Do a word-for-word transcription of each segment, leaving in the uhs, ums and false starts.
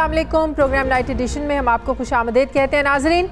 अस्सलाम वालेकुम। Programme night addition में हम आपको खुशामदीद कहते हैं। नाजरीन,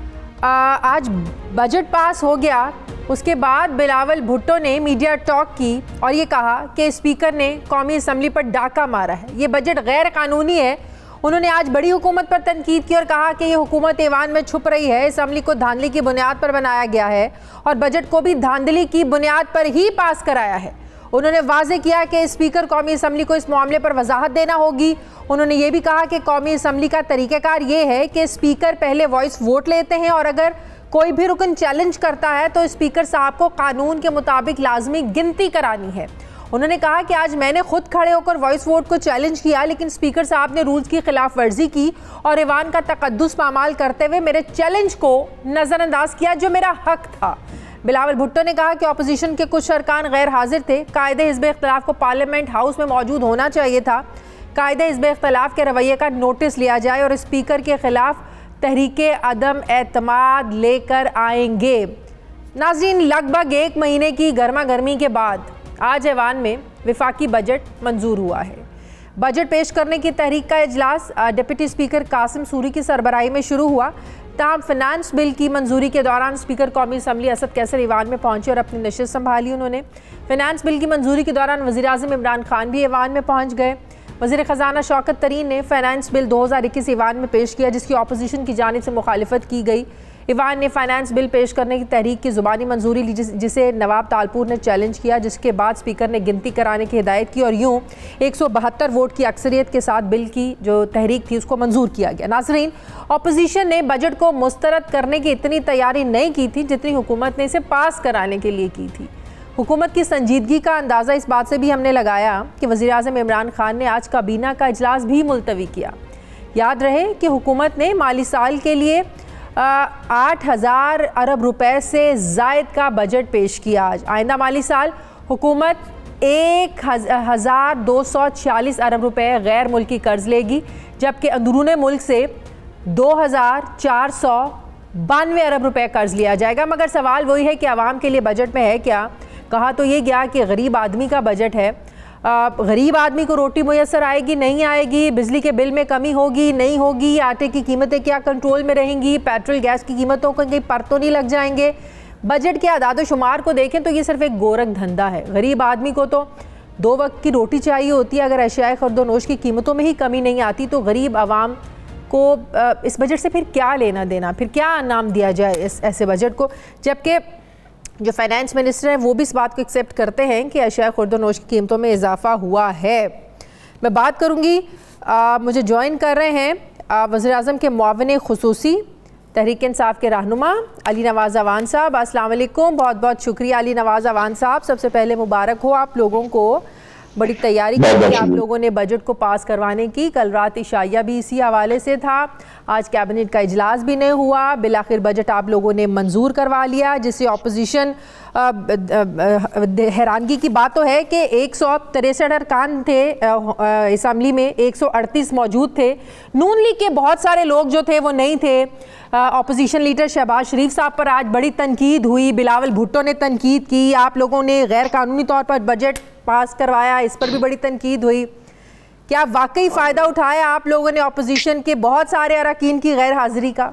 आज बजट पास हो गया, उसके बाद बिलावल भुट्टो ने मीडिया टॉक की और ये कहा कि स्पीकर ने कौमी असम्बली पर डाका मारा है, ये बजट गैर कानूनी है। उन्होंने आज बड़ी हुकूमत पर तनकीद की और कहा कि ये हुकूमत ऐवान में छुप रही है, असम्बली को धांधली की बुनियाद पर बनाया गया है और बजट को भी धांधली की बुनियाद पर ही पास कराया है। उन्होंने वाज़े किया कि स्पीकर कौमी असम्बली को इस मामले पर वजाहत देना होगी। उन्होंने ये भी कहा कि कौमी असम्बली का तरीक़ाकार ये है कि स्पीकर पहले वॉइस वोट लेते हैं और अगर कोई भी रुकन चैलेंज करता है तो स्पीकर साहब को कानून के मुताबिक लाजमी गिनती करानी है। उन्होंने कहा कि आज मैंने खुद खड़े होकर वॉइस वोट को चैलेंज किया, लेकिन स्पीकर साहब ने रूल्स की खिलाफ वर्जी की और ऐवान का तकद्दुस पामाल करते हुए मेरे चैलेंज को नज़रअंदाज किया जो मेरा हक था। बिलावल भुट्टो ने कहा कि अपोजिशन के कुछ अरकान गैर हाजिर थे। कायदे हिज़्ब इख्तिलाफ को पार्लियामेंट हाउस में मौजूद होना चाहिए था। कायदे हिज़्ब इख्तिलाफ के रवैये का नोटिस लिया जाए और स्पीकर के खिलाफ तहरीके अदम एतमाद लेकर आएंगे। नाज़रीन, लगभग एक महीने की गर्मा गर्मी के बाद आज ऐवान में विफाकी बजट मंजूर हुआ है। बजट पेश करने की तहरीक का इजलास डिप्टी स्पीकर कासिम सूरी की सरबराही में शुरू हुआ। ताहम फिनांस बिल की मंजूरी के दौरान स्पीकर कौमी असम्बली असद कैसर ऐवान में पहुंचे और अपनी नशिस्त संभाली। उन्होंने फिनांस बिल की मंजूरी के दौरान वज़ीर आज़म इमरान खान भी ऐवान में पहुंच गए। वज़ीर ख़जाना शौकत तरीन ने फाइनेंस बिल दो हज़ार इक्कीस ऐवान में पेश किया, जिसकी अपोजिशन की जानिब से मुखालिफत की गई। ऐवान ने फाइनेंस बिल पेश करने की तहरीक की ज़ुबानी मंजूरी ली, जिसे नवाब तालपुर ने चैलेंज किया, जिसके बाद स्पीकर ने गिनती कराने की हिदायत की और यूँ एक सौ बहत्तर वोट की अक्सरियत के साथ बिल की जो तहरीक थी उसको मंजूर किया गया। नाज़रीन, अपोजिशन ने बजट को मुस्तरद करने की इतनी तैयारी नहीं की थी जितनी हुकूमत ने इसे पास कराने के लिए की थी। हुकूमत की संजीदगी का अंदाज़ा इस बात से भी हमने लगाया कि वज़ीर आज़म इमरान खान ने आज काबीना का इजलास भी मुलतवी किया। याद रहे कि हुकूमत ने माली साल के लिए आठ हज़ार अरब रुपए से ज़ायद का बजट पेश किया। आज आइंदा माली साल हुकूमत एक हज़ार दो सौ छियालीस अरब रुपए गैर मुल्की कर्ज लेगी, जबकि अंदरूनी मुल्क से दो हज़ार चार सौ बानवे अरब रुपए कर्ज लिया जाएगा। मगर सवाल वही है कि आवाम के लिए बजट में है क्या। कहा तो ये गया कि गरीब आदमी का बजट है। गरीब आदमी को रोटी मुयसर आएगी नहीं आएगी, बिजली के बिल में कमी होगी नहीं होगी, आटे की कीमतें क्या कंट्रोल में रहेंगी, पेट्रोल गैस की कीमतों को कहीं पर तो नहीं लग जाएंगे। बजट के आदाद शुमार को देखें तो ये सिर्फ एक गोरख धंधा है। गरीब आदमी को तो दो वक्त की रोटी चाहिए होती है। अगर अशियाए खर्दोनोश की कीमतों में ही कमी नहीं आती तो गरीब आवाम को इस बजट से फिर क्या लेना देना, फिर क्या नाम दिया जाए इस ऐसे बजट को। जबकि जो फाइनेंस मिनिस्टर हैं वो भी इस बात को एक्सेप्ट करते हैं कि अशिया खुर्दोनोश की कीमतों में इजाफा हुआ है। मैं बात करूंगी, आ, मुझे ज्वाइन कर रहे हैं वज़ीर आज़म के मुआविन खुसूसी तहरीक इंसाफ के रहनुमा अली नवाज़ अवान साहब। अस्सलाम वालेकुम, बहुत बहुत शुक्रिया अली नवाज़ अवान साहब। सबसे पहले मुबारक हो आप लोगों को, बड़ी तैयारी की आप लोगों ने बजट को पास करवाने की। कल रात इशाया भी इसी हवाले से था। आज कैबिनेट का इजलास भी नहीं हुआ, बिलाखिर बजट आप लोगों ने मंजूर करवा लिया, जिससे अपोजिशन हैरानगी की बात तो है कि एक सौ तिरसठ अरकान थे असम्बली में, एक सौ अड़तीस मौजूद थे। नून लीग के बहुत सारे लोग जो थे वो नहीं थे। अपोजिशन लीडर शहबाज शरीफ साहब पर आज बड़ी तनकीद हुई, बिलावल भुट्टो ने तनकीद की, आप लोगों ने गैर कानूनी तौर पर बजट पास करवाया, इस पर भी बड़ी तनकीद हुई। क्या वाकई फ़ायदा उठाया आप लोगों ने अपोजिशन के बहुत सारे अरकान की गैर हाजिरी का?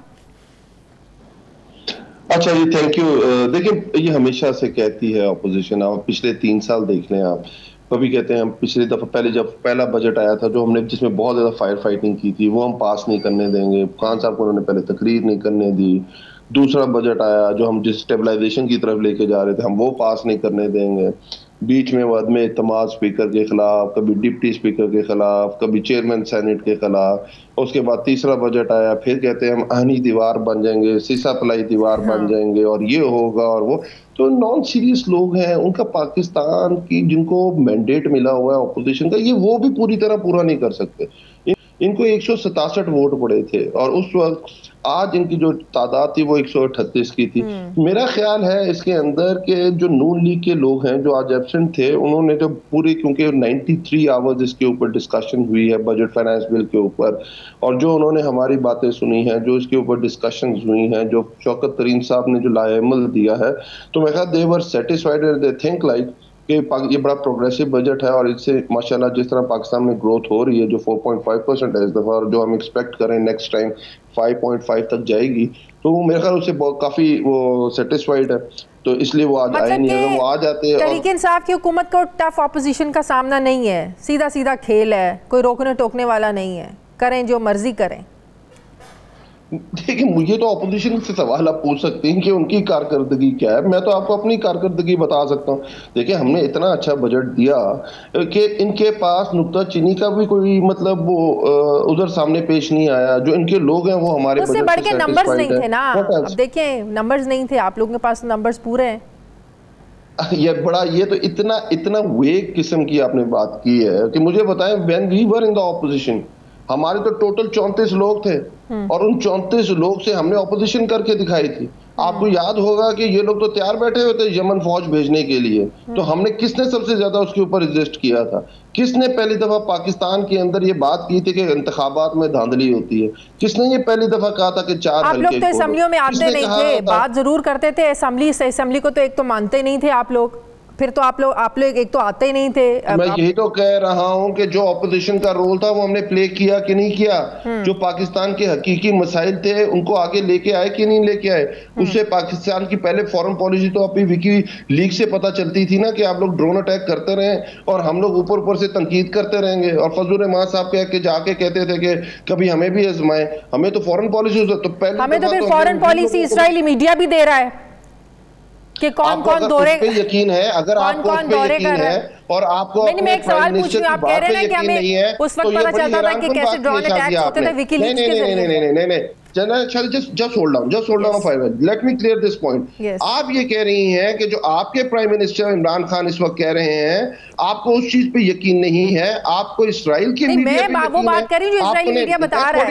अच्छा जी, थैंक यू। देखिए, ये हमेशा से कहती है अपोजिशन, आप पिछले तीन साल देख लें, आप कभी कहते हैं हम पिछली दफ़ा पहले जब पहला बजट आया था जो हमने जिसमें बहुत ज़्यादा फायर फाइटिंग की थी वो हम पास नहीं करने देंगे। खान साहब को उन्होंने पहले तकरीर नहीं करने दी। दूसरा बजट आया जो हम जिस स्टेबलाइजेशन की तरफ लेके जा रहे थे हम वो पास नहीं करने देंगे। बीच में वद में इत्तेमाद स्पीकर के खिलाफ, कभी डिप्टी स्पीकर के खिलाफ, कभी चेयरमैन सेनेट के खिलाफ। उसके बाद तीसरा बजट आया, फिर कहते हैं हम आहनी दीवार बन जाएंगे, सीसा पलाई दीवार हाँ। बन जाएंगे और ये होगा और वो। तो नॉन सीरियस लोग हैं, उनका पाकिस्तान की जिनको मैंडेट मिला हुआ है अपोजिशन का, ये वो भी पूरी तरह पूरा नहीं कर सकते। इनको एक सौ सतासठ वोट पड़े थे और उस वक्त आज इनकी जो तादाद थी वो एक सौ अठतीस की थी। मेरा ख्याल है इसके अंदर के जो नून लीग के लोग हैं जो आज एब्सेंट थे, उन्होंने जो पूरी, क्योंकि तिरानवे आवर्स इसके ऊपर डिस्कशन हुई है बजट फाइनेंस बिल के ऊपर, और जो उन्होंने हमारी बातें सुनी हैं, जो इसके ऊपर डिस्कशन हुई हैं, जो शौकत तरीन साहब ने जो लाएमल दिया है, तो मैं कहा they were satisfied and they think like कि ये बड़ा प्रोग्रेसिव बजट है और इससे माशाल्लाह जिस तरह पाकिस्तान में ग्रोथ हो रही है जो चार पॉइंट पाँच परसेंट है इस दफा और जो हम एक्सपेक्ट करें नेक्स्ट टाइम पाँच पॉइंट पाँच तक जाएगी, तो मेरे ख्याल उससे काफी वो सेटिस्फाइड है, तो इसलिए वो आज आए नहीं। अगर वो आ जाते तहरीक इंसाफ की हुकूमत को टफ ऑपोजिशन का सामना नहीं है, सीधा सीधा खेल है, कोई रोकने टोकने वाला नहीं है, करें जो मर्जी करें। देखिए मुझे तो अपोजिशन से सवाल आप पूछ सकते हैं कि उनकी कारकर्दगी क्या है, मैं तो आपको अपनी कारकर्दगी बता सकता हूँ। देखिए हमने इतना अच्छा बजट दिया कि इनके पास नुक्ता चीनी का भी कोई मतलब वो उधर सामने पेश नहीं आया। जो इनके लोग हैं वो हमारे उससे बढ़ के नंबर्स नहीं थे ना। अब देखिए नंबर्स नहीं थे, आप लोगों के पास नंबर्स पूरे हैं। ये बड़ा ये तो इतना इतना वेग किस्म की आपने बात की है कि मुझे बताएं when we were in the opposition हमारे तो टोटल चौंतीस लोग थे और उन चौंतीस लोग से हमने ऑपोजिशन करके दिखाई थी। आपको याद होगा कि ये लोग तो तैयार बैठे हुए थे यमन फौज भेजने के लिए, तो हमने किसने सबसे ज्यादा उसके ऊपर रजिस्ट किया था? किसने पहली दफा पाकिस्तान के अंदर ये बात की थी कि इंतखाबात में धांधली होती है? किसने ये पहली दफा कहा था कि चार आप लोग तो असेंबलियों में आते नहीं थे, बात जरूर करते थे असेंबली असेंबली को, तो एक तो मानते नहीं थे आप लोग, फिर तो आप लोग आप लोग एक तो आते ही नहीं थे। मैं यही तो कह रहा हूं कि जो ऑपोजिशन का रोल था वो हमने प्ले किया कि नहीं किया? जो पाकिस्तान के हकीकी मसाइल थे उनको आगे लेके आए कि नहीं लेके आए? उससे पाकिस्तान की पहले फॉरेन पॉलिसी तो अभी विकी लीक से पता चलती थी ना कि आप लोग ड्रोन अटैक करते रहे और हम लोग ऊपर ऊपर से तनकीद करते रहेंगे। और फजल रहमान साहब कह के जाके कहते थे कि कभी हमें भी आजमाएं, हमें तो फॉरेन पॉलिसी तो पहले हमें तो फिर फॉरेन पॉलिसी इजरायली मीडिया भी दे रहा है कि कौन कौन दौरे यकीन है, अगर आपको उस पे यकीन है और आपको नहीं, मैं एक सवाल पूछ रही हूं, आप कह रहे हैं कि हमें उस वक्त पता चलता था कि कैसे ड्रोन अटैक्स होते थे विकीलीक्स के जरिए। नहीं नहीं नहीं नहीं just just hold down just hold down five let me clear this point. आप ये कह रही हैं कि जो आपके प्राइम मिनिस्टर इमरान खान इस वक्त कह रहे हैं आपको उस चीज पे यकीन नहीं है, आपको इसराइल की मीडिया पे मैं वो बात कर रही हूं जो इसराइली मीडिया बता रहा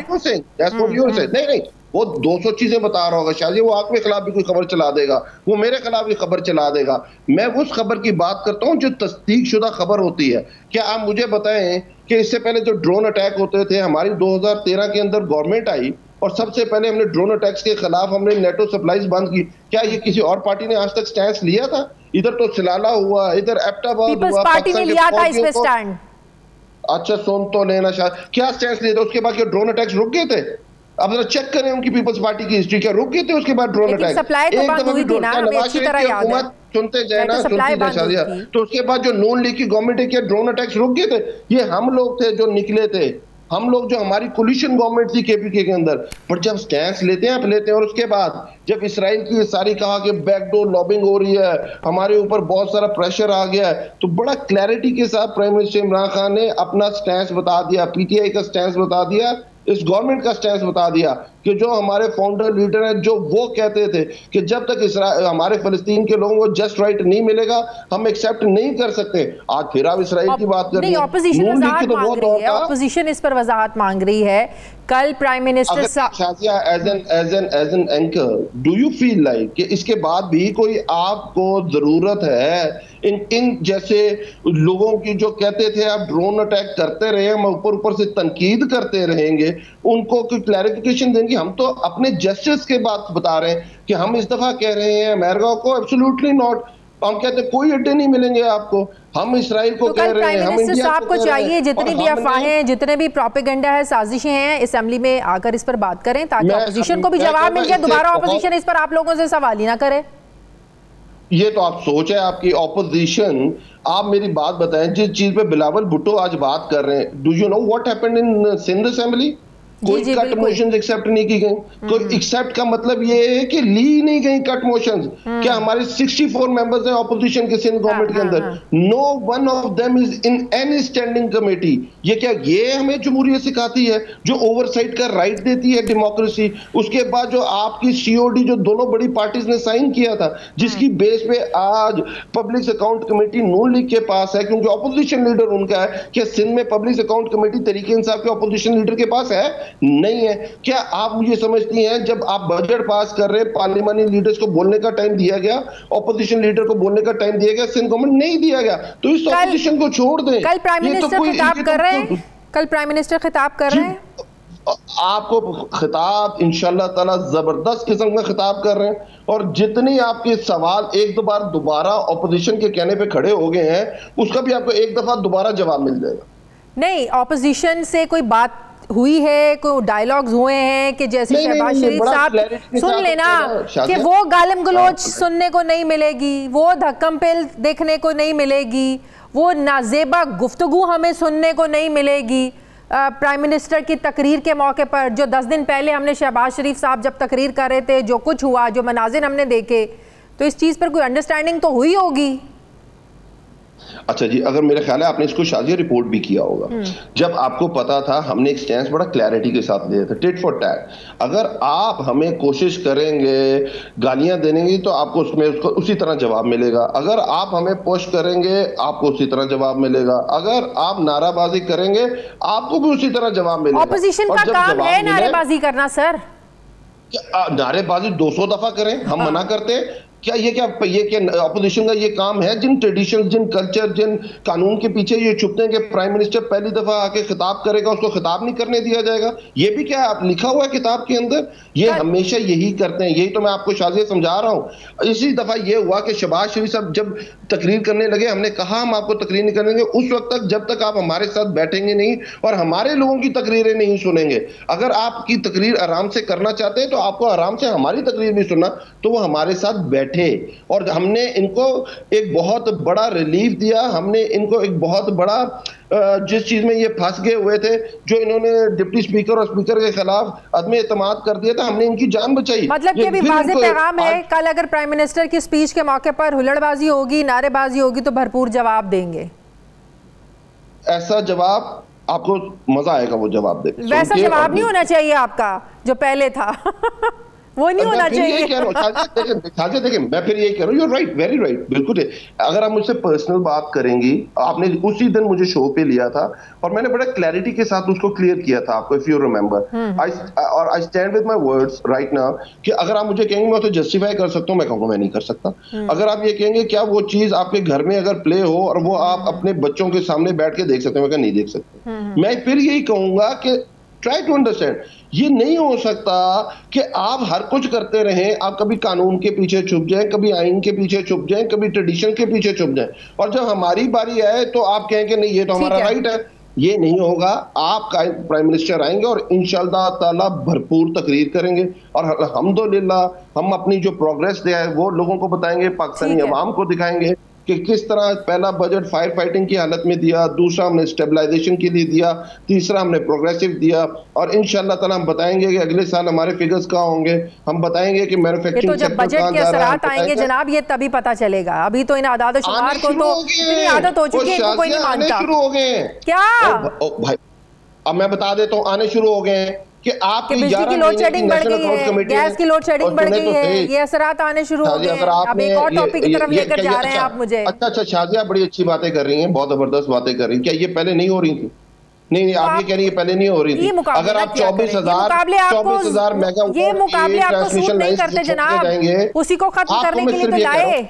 है। नहीं नहीं वो दो सौ चीजें बता रहा होगा शायद, वो आपके खिलाफ भी कोई खबर चला देगा, वो मेरे खिलाफ भी खबर चला देगा। मैं उस खबर की बात करता हूं जो तस्दीक शुदा खबर होती है। क्या आप मुझे बताएं कि इससे पहले जो ड्रोन अटैक होते थे हमारी दो हज़ार तेरह के अंदर गवर्नमेंट आई और सबसे पहले हमने ड्रोन अटैक्स के खिलाफ हमने नेटो सप्लाईज बंद की, क्या ये किसी और पार्टी ने आज तक स्टैंड लिया था? इधर तो सिलाला हुआ, इधर एबटाबाद हुआ, पार्टी ने लिया था इस पे स्टैंड। अच्छा सुन तो लेना शायद, क्या स्टैंड लिया था? उसके बाद क्या ड्रोन अटैक्स रुक गए थे? अब जरा चेक करें उनकी पीपल्स पार्टी की हिस्ट्री, क्या रुक गए थे उसके बाद ड्रोन अटैक? सप्लाई तो बंद हुई थी ना, हमें अच्छी तरह याद है। सुनते जाए ना सुनते जाए शादिया, तो उसके बाद जो नून लीग की गवर्नमेंट है क्या ड्रोन अटैक्स रुक गए थे? ये हम लोग थे जो निकले थे, हम लोग जो हमारी कोलिशन गवर्नमेंट थी केपीके के अंदर। पर जब स्टैंड लेते हैं आप लेते हैं और उसके बाद जब इसराइल की सारी कहा कि बैकडोर लॉबिंग हो रही है, हमारे ऊपर बहुत सारा प्रेशर आ गया है, तो बड़ा क्लैरिटी के साथ प्राइम मिनिस्टर इमरान खान ने अपना स्टैंड बता दिया, पीटीआई का स्टैंड बता दिया, इस गवर्नमेंट का स्टैंड बता दिया कि जो हमारे फाउंडर लीडर हैं जो वो कहते थे कि जब तक इसराइल हमारे फलस्तीन के लोगों को जस्ट राइट नहीं मिलेगा हम एक्सेप्ट नहीं कर सकते। आज फिर आप इसराइल की बात कर रहे हैं। ऑपोजिशन इस पर वजाहत मांग रही है। कल prime minister Shazia as an as an as an anchor do you feel like कि इसके बाद भी कोई आपको जरूरत है इन इन जैसे लोगों की जो कहते थे आप ड्रोन अटैक करते रहे हम ऊपर ऊपर से तनकीद करते रहेंगे, उनको कोई क्लैरिफिकेशन देंगे? हम तो अपने जस्टिस के बात बता रहे हैं कि हम इस दफा कह रहे हैं अमेरिका को एब्सोल्युटली नॉट, हम कहते हैं कोई अड्डे नहीं मिलेंगे आपको, हम इसराइल को तो कह रहे हैं, हम इंडिया साहब को चाहिए जितनी भी अफवाहें जितने भी प्रोपेगेंडा है साजिशें हैं असेंबली में आकर इस पर बात करें ताकि ऑपोजिशन को भी जवाब मिल जाए, दोबारा ऑपोजिशन इस पर आप लोगों से सवाल ही ना करे। ये तो आप सोच है आपकी ऑपोजिशन। आप मेरी बात बताएं, जिस चीज पे बिलावल भुट्टो आज बात कर रहे हैं, do you know what happened in Sindh assembly? कोई कट मोशंस एक्सेप्ट नहीं की गई। कोई एक्सेप्ट का मतलब ये है कि ली नहीं गई कट मोशंस। क्या हमारे चौंसठ मेंबर्स हैं ऑपोजिशन के सिंध गवर्नमेंट के अंदर, no one of them is in any standing committee. ये क्या ये हमें जमहूरियत सिखाती है जो ओवरसाइट का राइट देती है डेमोक्रेसी? उसके बाद जो आपकी सीओडी जो दोनों बड़ी पार्टीज ने साइन किया था जिसकी बेस पे आज public account committee Noon league के पास है, क्योंकि ऑपोजिशन लीडर उनका है। क्या सिंध में पब्लिक अकाउंट कमेटी तरीके इंसाफ के ऑपोजिशन लीडर के पास है? नहीं है। क्या आप मुझे समझती हैं जब आप बजट पास कर रहे हैं पार्लियामानी लीडर्स को बोलने का टाइम दिया गया, ऑपोजिशन लीडर को बोलने का टाइम दिया गया, सिंध गवर्नमेंट नहीं दिया गया, तो इस ऑपोजिशन को छोड़ दें। कल प्राइम मिनिस्टर खिताब कर रहे हैं, कल प्राइम मिनिस्टर खिताब कर रहे हैं आपको खिताब इंशाल्लाह ताला जबरदस्त किस्म का खिताब कर रहे हैं, और जितनी आपके सवाल एक दो बार दोबारा ऑपोजिशन के कहने पे खड़े हो गए हैं, उसका भी आपको एक दफा दोबारा जवाब मिल जाएगा। नहीं, ऑपोजिशन से कोई बात हुई है, कोई डायलॉग्स हुए हैं कि जैसे शहबाज शरीफ साहब सुन लेना कि वो गालिम गलोच सुनने को नहीं मिलेगी, वो धक्कम पेल देखने को नहीं मिलेगी, वो नाजेबा गुफ्तगू हमें सुनने को नहीं मिलेगी। प्राइम मिनिस्टर की तकरीर के मौके पर जो दस दिन पहले हमने शहबाज शरीफ साहब जब तकरीर कर रहे थे, जो कुछ हुआ, जो मनाजिर हमने देखे, तो इस चीज़ पर कोई अंडरस्टैंडिंग तो हुई होगी। अच्छा जी, अगर मेरा ख्याल है आपने इसको शाजिया रिपोर्ट भी किया होगा। जब आपको पता था, हमने एक स्टैंड बड़ा क्लैरिटी के साथ लिया था, टिट फॉर टैट। अगर आप हमें कोशिश करेंगे, गालियां देंगे, तो आपको उसमें उसको उसी तरह जवाब मिलेगा। अगर आप हमें पुश करेंगे, आपको उसी तरह जवाब मिलेगा। अगर आप नाराबाजी करेंगे, आपको भी उसी तरह जवाब मिलेगा। ऑपोजिशन का काम है नारेबाजी करना सर। नारेबाजी दो सौ दफा करें, हम मना करते हैं क्या? ये क्या ये क्या अपोजिशन का ये काम है? जिन ट्रेडिशन, जिन कल्चर, जिन कानून के पीछे ये छुपते हैं कि प्राइम मिनिस्टर पहली दफा आके खिताब करेगा, उसको खिताब नहीं करने दिया जाएगा, ये भी क्या आप लिखा हुआ है किताब के अंदर? ये हमेशा यही करते हैं। यही तो मैं आपको शाजिया समझा रहा हूँ। इसी दफा ये हुआ कि शहबाज शरीफ साहब जब तकरीर करने लगे, हमने कहा हम आपको तकरीर नहीं करेंगे उस वक्त तक जब तक आप हमारे साथ बैठेंगे नहीं और हमारे लोगों की तकरीरें नहीं सुनेंगे। अगर आपकी तकरीर आराम से करना चाहते हैं तो आपको आराम से हमारी तकरीर भी सुनना, तो वो हमारे साथ बैठे। और हमने इनको एक बहुत बड़ा रिलीफ दिया, हमने इनको एक बहुत बड़ा जिस चीज में ये फंस गए हुए थे, जो इन्होंने डिप्टी स्पीकर और स्पीकर के खिलाफ अदम एतमाद कर दिया था, हमने इनकी जान बचाई। मतलब कि अभी वाज़ेह पैगाम है, कल अगर प्राइम मिनिस्टर की स्पीच के मौके पर हुल्लड़बाजी होगी, नारेबाजी होगी, तो भरपूर जवाब देंगे। ऐसा जवाब आपको मजा आएगा वो जवाब दे। वैसा जवाब नहीं होना चाहिए आपका जो पहले था वो नहीं होना चाहिए। देखिए देखिए मैं फिर यही कह रहा हूँ, यू राइट, वेरी राइट, बिल्कुल। अगर आप मुझसे पर्सनल बात करेंगी, आपने उसी दिन मुझे शो पे लिया था और मैंने बड़ा क्लैरिटी के साथ उसको क्लियर किया था आपको, इफ यू रिमेंबर। आई और I stand with my words right now कि अगर आप मुझे कहेंगे मैं तो जस्टिफाई कर सकता हूँ, मैं कहूँगा मैं नहीं कर सकता। अगर आप ये कहेंगे क्या वो चीज आपके घर में अगर प्ले हो और वो आप अपने बच्चों के सामने बैठ के देख सकते हैं, मैं नहीं देख सकता। मैं फिर यही कहूंगा कि ट्राई टू अंडरस्टैंड, ये नहीं हो सकता कि आप हर कुछ करते रहें, आप कभी कानून के पीछे छुप जाएं, कभी आइन के पीछे छुप जाएं, कभी ट्रेडिशन के पीछे छुप जाएं, और जब हमारी बारी आए तो आप कहें कि नहीं ये तो हमारा राइट है। ये नहीं होगा। आप प्राइम मिनिस्टर आएंगे और इंशाअल्लाह ताला भरपूर तकरीर करेंगे और अल्हम्दुलिल्लाह हम अपनी जो प्रोग्रेस दिया है वो लोगों को बताएंगे, पाकिस्तानी अवाम को दिखाएंगे कि किस तरह पहला बजट फायर फाइटिंग की हालत में दिया, दूसरा हमने स्टेबलाइजेशन के लिए दिया, तीसरा हमने प्रोग्रेसिव दिया, और इंशाअल्लाह ताला हम बताएंगे कि अगले साल हमारे फिगर्स कहाँ होंगे, हम बताएंगे कि मैन्युफैक्चरिंग सेक्टर कहाँ जा रहा है। बजट के असरात आएंगे जनाब, ये तभी पता चलेगा। अभी तो इन आदाद शुमार को तो इतनी आदत हो चुकी है कि कोई नहीं मानता। शुरू हो गए क्या भाई? अब मैं बता देता हूँ, आने शुरू हो गए हैं कि आपकी बिजली की लोड शेडिंग बढ़ गई है, गैस की लोड शेडिंग बढ़ गई है, ये असरात आने शुरू हो गए हैं। अब एक और टॉपिक की तरफ लेकर जा रहे हैं आप मुझे। अच्छा अच्छा शाजिया बड़ी अच्छी बातें कर रही हैं, बहुत जबरदस्त बातें कर रही हैं। क्या ये पहले नहीं हो रही थी? नहीं नहीं, आप ये कह रही है पहले नहीं हो रही थी। अगर आप चौबीस हजार चौबीस हजार मेगा ये मुकाबले आपको सूट नहीं करते जनाब, उसी को खत्म करने के लिए तो लाए।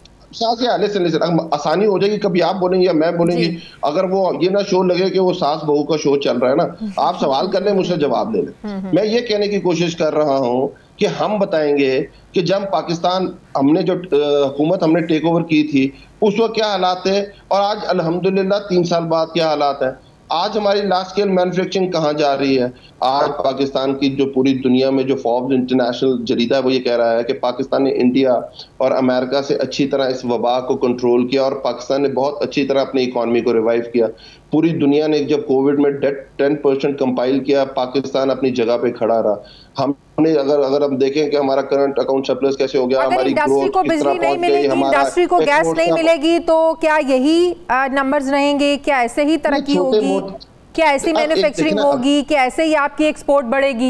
लिसन लिसन आसानी हो जाएगी, कभी आप बोलेंगे या मैं बोलेंगी। अगर वो ये ना शो लगे कि वो सास बहू का शो चल रहा है ना, आप सवाल कर ले, मुझसे जवाब ले ले। मैं ये कहने की कोशिश कर रहा हूँ कि हम बताएंगे कि जब पाकिस्तान हमने जो हुकूमत हमने टेक ओवर की थी उस वक्त क्या हालात थे और आज अल्हम्दुलिल्लाह तीन साल बाद क्या हालात है। आज हमारी लार्ज स्केल मैन्युफैक्चरिंग कहाँ जा रही है। आज पाकिस्तान की जो पूरी दुनिया में जो फोर्ब्स इंटरनेशनल जरीदा है वो ये कह रहा है कि पाकिस्तान ने इंडिया और अमेरिका से अच्छी तरह इस वबा को कंट्रोल किया और पाकिस्तान ने बहुत अच्छी तरह अपनी इकॉनमी को रिवाइव किया। पूरी दुनिया ने जब कोविड में डेट टेन परसेंट कंपाइल किया, पाकिस्तान अपनी जगह पे खड़ा रहा। हमने अगर अगर हम देखें कि हमारा करंट अकाउंट सरप्लस कैसे हो गया, हमारी इंडस्ट्री को बिजली नहीं मिलेगी, इंडस्ट्री को गैस नहीं मिलेगी, तो क्या यही नंबर्स रहेंगे? क्या ऐसे ही तरक्की होगी? क्या ऐसी मैन्युफैक्चरिंग होगी? क्या ऐसे ही आपकी एक्सपोर्ट बढ़ेगी?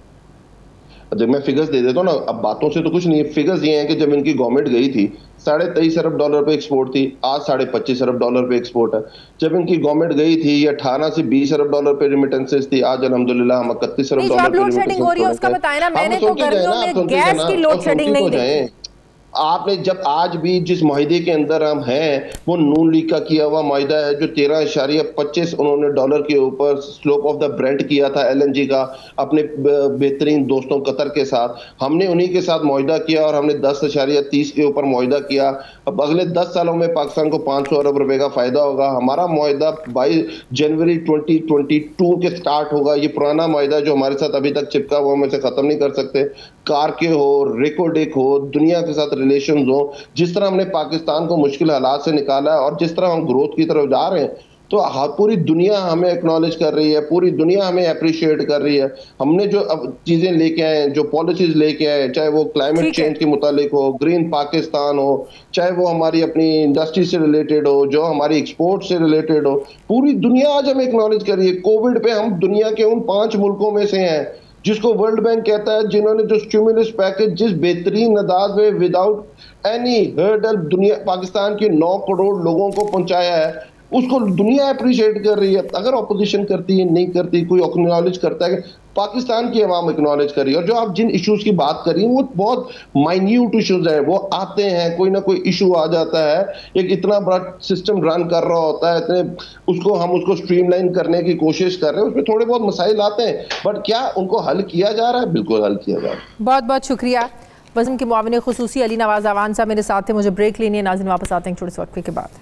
जब मैं फिगर्स दे देता हूँ ना, अब बातों से तो कुछ नहीं है। फिगर्स ये हैं कि जब इनकी गवर्नमेंट गई थी साढ़े तेईस अरब डॉलर पे एक्सपोर्ट थी, आज साढ़े पच्चीस अरब डॉलर पे एक्सपोर्ट है। जब इनकी गवर्नमेंट गई थी ये अठारह से बीस अरब डॉलर पे रिमिटेंसेस थी, आज अल्हम्दुलिल्लाह हम इकतीस अरब डॉलर पे लोड शेडिंग हो रही है। उसका बताया ना मैंने, तो गर्मियों में गैस की लोड शेडिंग नहीं देखी। आपने जब आज भी जिस माहिदे के अंदर हम हैं वो नून लीग का किया हुआ माहिदा है जो तेरह इशारिया पच्चीस उन्होंने डॉलर के ऊपर स्लोप ऑफ द ब्रेंट किया था एलएनजी का अपने बेहतरीन दोस्तों कतर के साथ, हमने उन्हीं के साथ माहिदा किया और हमने दस इशारिया तीस के ऊपर माहिदा किया। अब अगले दस सालों में पाकिस्तान को पाँच सौ अरब रुपए का फायदा होगा। हमारा माहिदा बाईस जनवरी ट्वेंटी ट्वेंटी टू के स्टार्ट होगा। ये पुराना माहिदा जो हमारे साथ अभी तक चिपका हुआ हम इसे खत्म नहीं कर सकते। कार के हो, रिकोडेक हो, दुनिया के साथ रिलेशन हो, जिस तरह हमने पाकिस्तान को मुश्किल हालात से निकाला है और जिस तरह हम ग्रोथ की तरफ जा रहे हैं, तो पूरी दुनिया हमें एक्नॉलेज कर रही है, पूरी दुनिया हमें अप्रिशिएट कर रही है। हमने जो अब चीजें लेके आए, जो पॉलिसीज लेके आए, चाहे वो क्लाइमेट चेंज के मुतालिक हो, ग्रीन पाकिस्तान हो, चाहे वो हमारी अपनी इंडस्ट्री से रिलेटेड हो, जो हमारी एक्सपोर्ट से रिलेटेड हो, पूरी दुनिया आज हमें एक्नॉलेज कर रही है। कोविड पे हम दुनिया के उन पांच मुल्कों में से हैं जिसको वर्ल्ड बैंक कहता है जिन्होंने जो स्टिमुलस पैकेज जिस बेहतरीन अंदाज में विदाउट एनी हर्डल दुनिया पाकिस्तान के नौ करोड़ लोगों को पहुंचाया है, उसको दुनिया अप्रिशिएट कर रही है। अगर ऑपोजिशन करती है, नहीं करती, कोई एक्नॉलेज करता है, पाकिस्तान की अवाम एक्नॉलेज कर रही है। और जो आप जिन इश्यूज की बात कर रही हैं वो बहुत माइन्यूट इश्यूज हैं, वो आते हैं, कोई ना कोई इशू आ जाता है, एक इतना बड़ा सिस्टम रन कर रहा होता है, इतने उसको हम उसको स्ट्रीमलाइन करने की कोशिश कर रहे हैं, उसमें थोड़े बहुत मसाइल आते हैं, बट क्या उनको हल किया जा रहा है? बिल्कुल हल किया जा रहा है। बहुत बहुत शुक्रिया। वज़न के मुआविन खुसूसी अली नवाज अवान साहब मेरे साथ थे। मुझे ब्रेक लेनी है, नाज़रीन वापस आते हैं छोटे से वक्फे के बाद।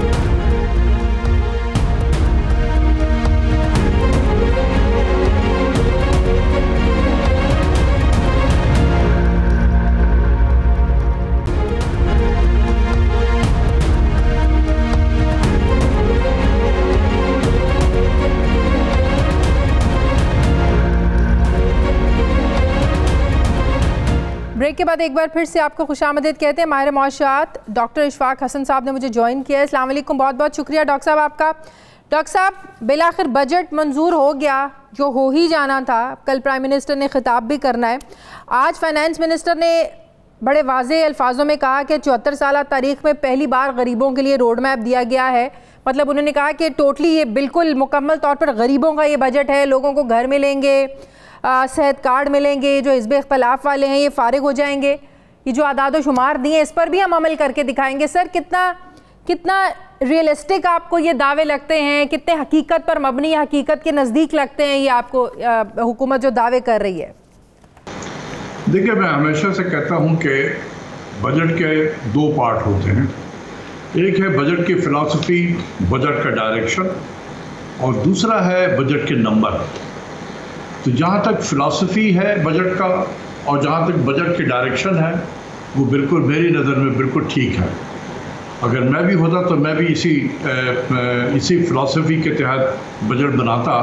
ब्रेक के बाद एक बार फिर से आपको खुशामदीद कहते हैं। माहिर मौशआत डॉक्टर इशफाक हसन साहब ने मुझे ज्वाइन किया है। अस्सलाम वालेकुम, बहुत बहुत शुक्रिया डॉक्टर साहब आपका। डॉक्टर साहब, बिलाखिर बजट मंजूर हो गया, जो हो ही जाना था। कल प्राइम मिनिस्टर ने खिताब भी करना है। आज फाइनेंस मिनिस्टर ने बड़े वाज़ेह अल्फाजों में कहा कि चौहत्तर साल तारीख में पहली बार गरीबों के लिए रोड मैप दिया गया है। मतलब उन्होंने कहा कि टोटली ये बिल्कुल मुकम्मल तौर पर गरीबों का ये बजट है। लोगों को घर मिलेंगे, सेहत कार्ड मिलेंगे, जो हिज़्ब इख्तिलाफ वाले हैं ये फारिग हो जाएंगे। ये जो आदाद शुमार दिए इस पर भी हम अमल करके दिखाएंगे। सर, कितना कितना रियलिस्टिक आपको ये दावे लगते हैं? कितने हकीकत पर मबनी, हकीकत के नज़दीक लगते हैं ये आपको हुकूमत जो दावे कर रही है? देखिए, मैं हमेशा से कहता हूँ कि बजट के दो पार्ट होते हैं। एक है बजट की फ़िलासफ़ी, बजट का डायरेक्शन, और दूसरा है बजट के नंबर। तो जहाँ तक फ़िलासफ़ी है बजट का और जहाँ तक बजट की डायरेक्शन है, वो बिल्कुल मेरी नज़र में बिल्कुल ठीक है। अगर मैं भी होता तो मैं भी इसी इसी फ़िलासफ़ी के तहत बजट बनाता।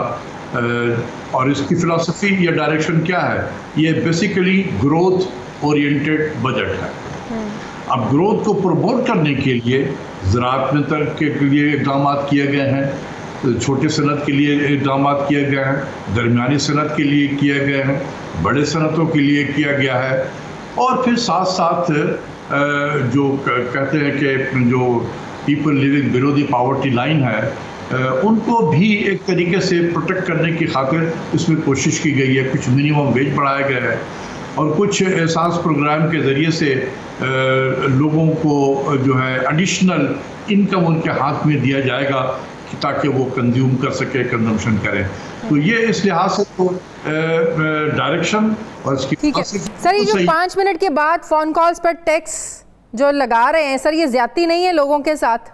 और इसकी फ़िलासफ़ी या डायरेक्शन क्या है? ये बेसिकली ग्रोथ ओरिएंटेड बजट है। अब ग्रोथ को प्रमोट करने के लिए ज़राअत में तरक्की के लिए इक़दाम किए गए हैं, छोटे सनत के लिए इक़दाम किए गए हैं, दरमियानी सनत के लिए किए गए हैं, बड़े सनतों के लिए किया गया है। और फिर साथ साथ जो कहते हैं कि जो people living below the poverty line है, उनको भी एक तरीके से प्रोटेक्ट करने की खातिर इसमें कोशिश की गई है। कुछ मिनिमम वेज बढ़ाया गया है और कुछ एहसास प्रोग्राम के ज़रिए से लोगों को जो है एडिशनल इनकम उनके हाथ में दिया जाएगा ताकि वो कंज्यूम कर सके, कंजम्पशन करें। तो ये इस लिहाज से तो डायरेक्शन और इसकी ठीक है। सर, ये जो पाँच मिनट के बाद फ़ोन कॉल्स पर टैक्स जो लगा रहे हैं, सर ये ज्यादती नहीं है लोगों के साथ?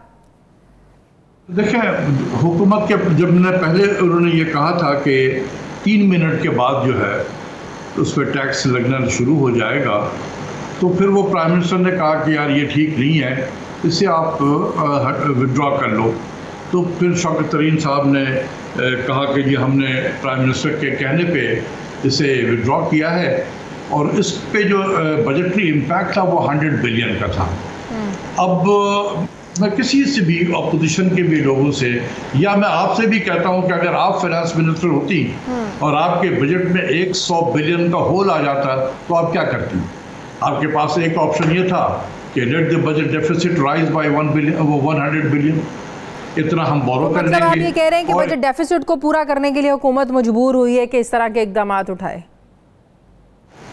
देखें, हुकूमत के जब ने पहले उन्होंने ये कहा था कि तीन मिनट के बाद जो है उस पर टैक्स लगना शुरू हो जाएगा, तो फिर वो प्राइम मिनिस्टर ने कहा कि यार ये ठीक नहीं है, इससे आप विड्रॉ कर लो। तो फिर शौकत तरीन साहब ने कहा कि ये हमने प्राइम मिनिस्टर के कहने पे इसे विड्रॉ किया है और इस पे जो बजटरी इम्पैक्ट था वो हंड्रेड बिलियन का था। अब मैं किसी से भी अपोजिशन के भी लोगों से या मैं आपसे भी कहता हूं कि अगर आप फाइनेंस मिनिस्टर होती और आपके बजट में एक सौ बिलियन का होल आ जाता तो आप क्या करती? आपके पास एक ऑप्शन ये था कि let the budget deficit rise by one billion one hundred billion, इतना हम बोरो कर लेंगे। आप ये कह रहे हैं कि बजट डेफिसिट को पूरा करने के लिए हुकूमत मजबूर हुई है कि इस तरह के इकदाम उठाए?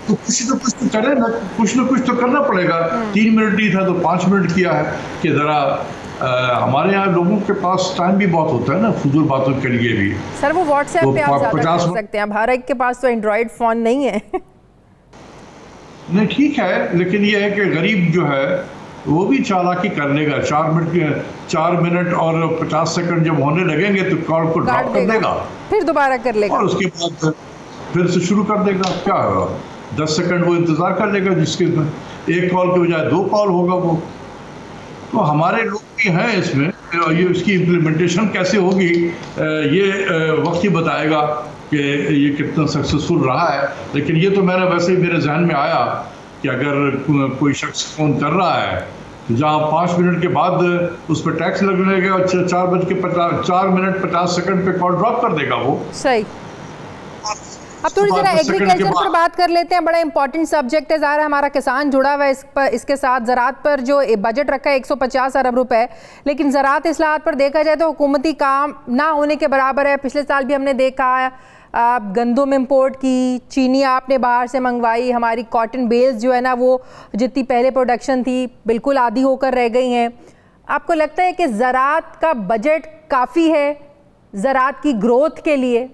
तो कुछ ना कुछ तो करे ना, कुछ ना कुछ तो करना पड़ेगा। तीन मिनट नहीं था तो पाँच मिनट किया है कि ज़रा हमारे यहाँ लोगों के पास टाइम भी बहुत होता है ना फजूल बातों के लिए भी। सर वो व्हाट्सएप पे आप ज़्यादा कर सकते हैं, हर एक के पास तो एंड्रॉयड फ़ोन नहीं है। नहीं ठीक है, लेकिन ये है कि गरीब जो है वो भी चालाकी कर लेगा। चार मिनट चार मिनट और पचास सेकंड जब होने लगेंगे तो कॉल को ड्रॉप कर देगा, फिर दोबारा कर लेगा और उसके बाद फिर से शुरू कर देगा। क्या होगा, दस सेकंड वो इंतज़ार कर लेगा, जिसके एक कॉल के बजाय दो कॉल होगा वो। तो हमारे लोग भी हैं इसमें, ये इसकी इम्प्लीमेंटेशन कैसे होगी ये वक्त ही बताएगा कि ये कितना सक्सेसफुल रहा है। लेकिन ये तो मैंने वैसे ही मेरे जहन में आया कि अगर कोई शख्स फ़ोन कर रहा है तो जहाँ पाँच मिनट के बाद उस पर टैक्स लगने लगेगा और चार बज के पचास चार मिनट पचास सेकंड पे कॉल ड्रॉप कर देगा वो। सही। अब थोड़ी जरा एग्रीकल्चर पर बात कर लेते हैं, बड़ा इंपॉर्टेंट सब्जेक्ट है। ज़ाहिर हमारा किसान जुड़ा हुआ है इस पर, इसके साथ ज़राअत पर जो बजट रखा है एक सौ पचास अरब रुपए, लेकिन ज़राअत इस्लाहात पर देखा जाए तो हुकूमती काम ना होने के बराबर है। पिछले साल भी हमने देखा है आप गंदम इम्पोर्ट की, चीनी आपने बाहर से मंगवाई, हमारी कॉटन बेल्स जो है ना वो जितनी पहले प्रोडक्शन थी बिल्कुल आधी होकर रह गई हैं। आपको लगता है कि ज़राअत का बजट काफ़ी है ज़राअत की ग्रोथ के लिए?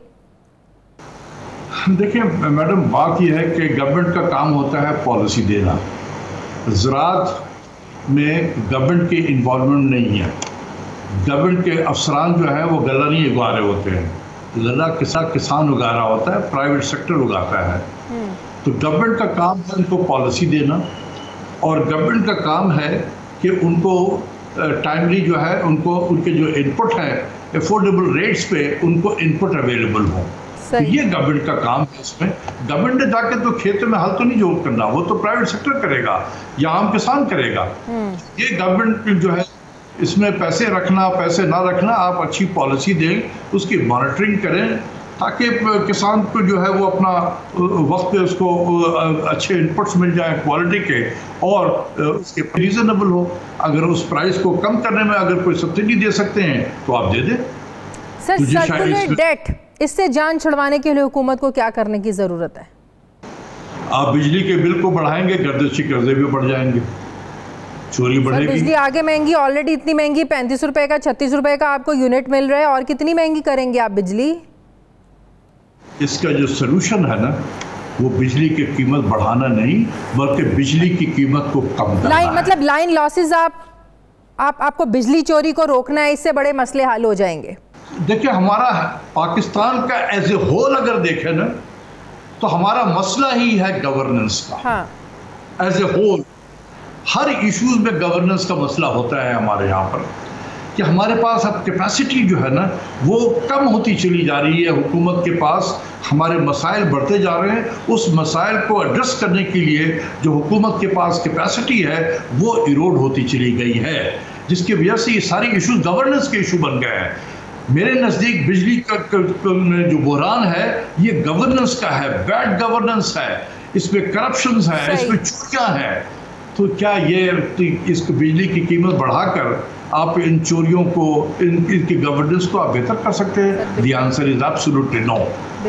देखिए मैडम, बात यह है कि गवर्नमेंट का काम होता है पॉलिसी देना। ज़राअत में गवर्नमेंट की इन्वॉल्वमेंट नहीं है। गवर्नमेंट के अफसरान जो है वो गला नहीं उगा रहे होते हैं, गला किसा किसान उगा रहा होता है, प्राइवेट सेक्टर उगाता है। तो गवर्नमेंट का काम है उनको पॉलिसी देना, और गवर्नमेंट का काम है कि उनको टाइमली जो है उनको उनके जो इनपुट है अफोर्डेबल रेट्स पे उनको इनपुट अवेलेबल हो। तो ये गवर्नमेंट का काम है। इसमें गवर्नमेंट ने जाके तो खेतों में हल तो नहीं जोड़ करना, वो तो प्राइवेट सेक्टर करेगा या आम किसान करेगा। ये गवर्नमेंट जो है इसमें पैसे रखना पैसे ना रखना, आप अच्छी पॉलिसी दें, उसकी मॉनिटरिंग करें, ताकि किसान को जो है वो अपना वक्त पे उसको अच्छे इनपुट्स मिल जाए क्वालिटी के, और उसके रीजनेबल हो। अगर उस प्राइस को कम करने में अगर कोई सब्सिडी दे सकते हैं तो आप दे दें। सर सर्कुलर डेट, इससे जान छुड़वाने के लिए हुकूमत को क्या करने की ज़रूरत है? आप बिजली के बिल को बढ़ाएंगे, गर्दिशी कर्जे भी बढ़ जाएंगे, चोरी बढ़ेगी। बिजली आगे महंगी, ऑलरेडी इतनी महंगी, पैंतीस रुपए का छत्तीस रुपए का आपको यूनिट मिल रहा है, और कितनी महंगी करेंगे आप बिजली? इसका जो सलूशन है ना वो बिजली की कीमत बढ़ाना नहीं, बल्कि बिजली की कीमत को कम करना लाइन है। मतलब लाइन लॉसेस, आप आप आपको बिजली चोरी को रोकना है, इससे बड़े मसले हल हो जाएंगे। देखिए हमारा पाकिस्तान का एज ए होल अगर देखें ना तो हमारा मसला ही है गवर्नेंस का। हाँ। एज ए होल हर इश्यूज में गवर्नेंस का मसला होता है हमारे यहाँ पर, कि हमारे पास अब कैपेसिटी जो है ना वो कम होती चली जा रही है। हुकूमत के पास हमारे मसाइल बढ़ते जा रहे हैं, उस मसाइल को एड्रेस करने के लिए जो हुकूमत के पास कैपेसिटी है वो इरोड होती चली गई है, जिसकी वजह से ये सारी इशूज गवर्नेंस के इशू बन गए हैं। मेरे नज़दीक बिजली का जो बहरान है ये गवर्नेंस का है, बैड गवर्नेंस है, इसमें करप्शंस है, इसमें चोरियां हैं। तो क्या ये इसको बिजली की कीमत बढ़ाकर आप इन चोरियों को, इन इनकी गवर्नेंस को आप बेहतर कर सकते हैं? The answer is absolutely no.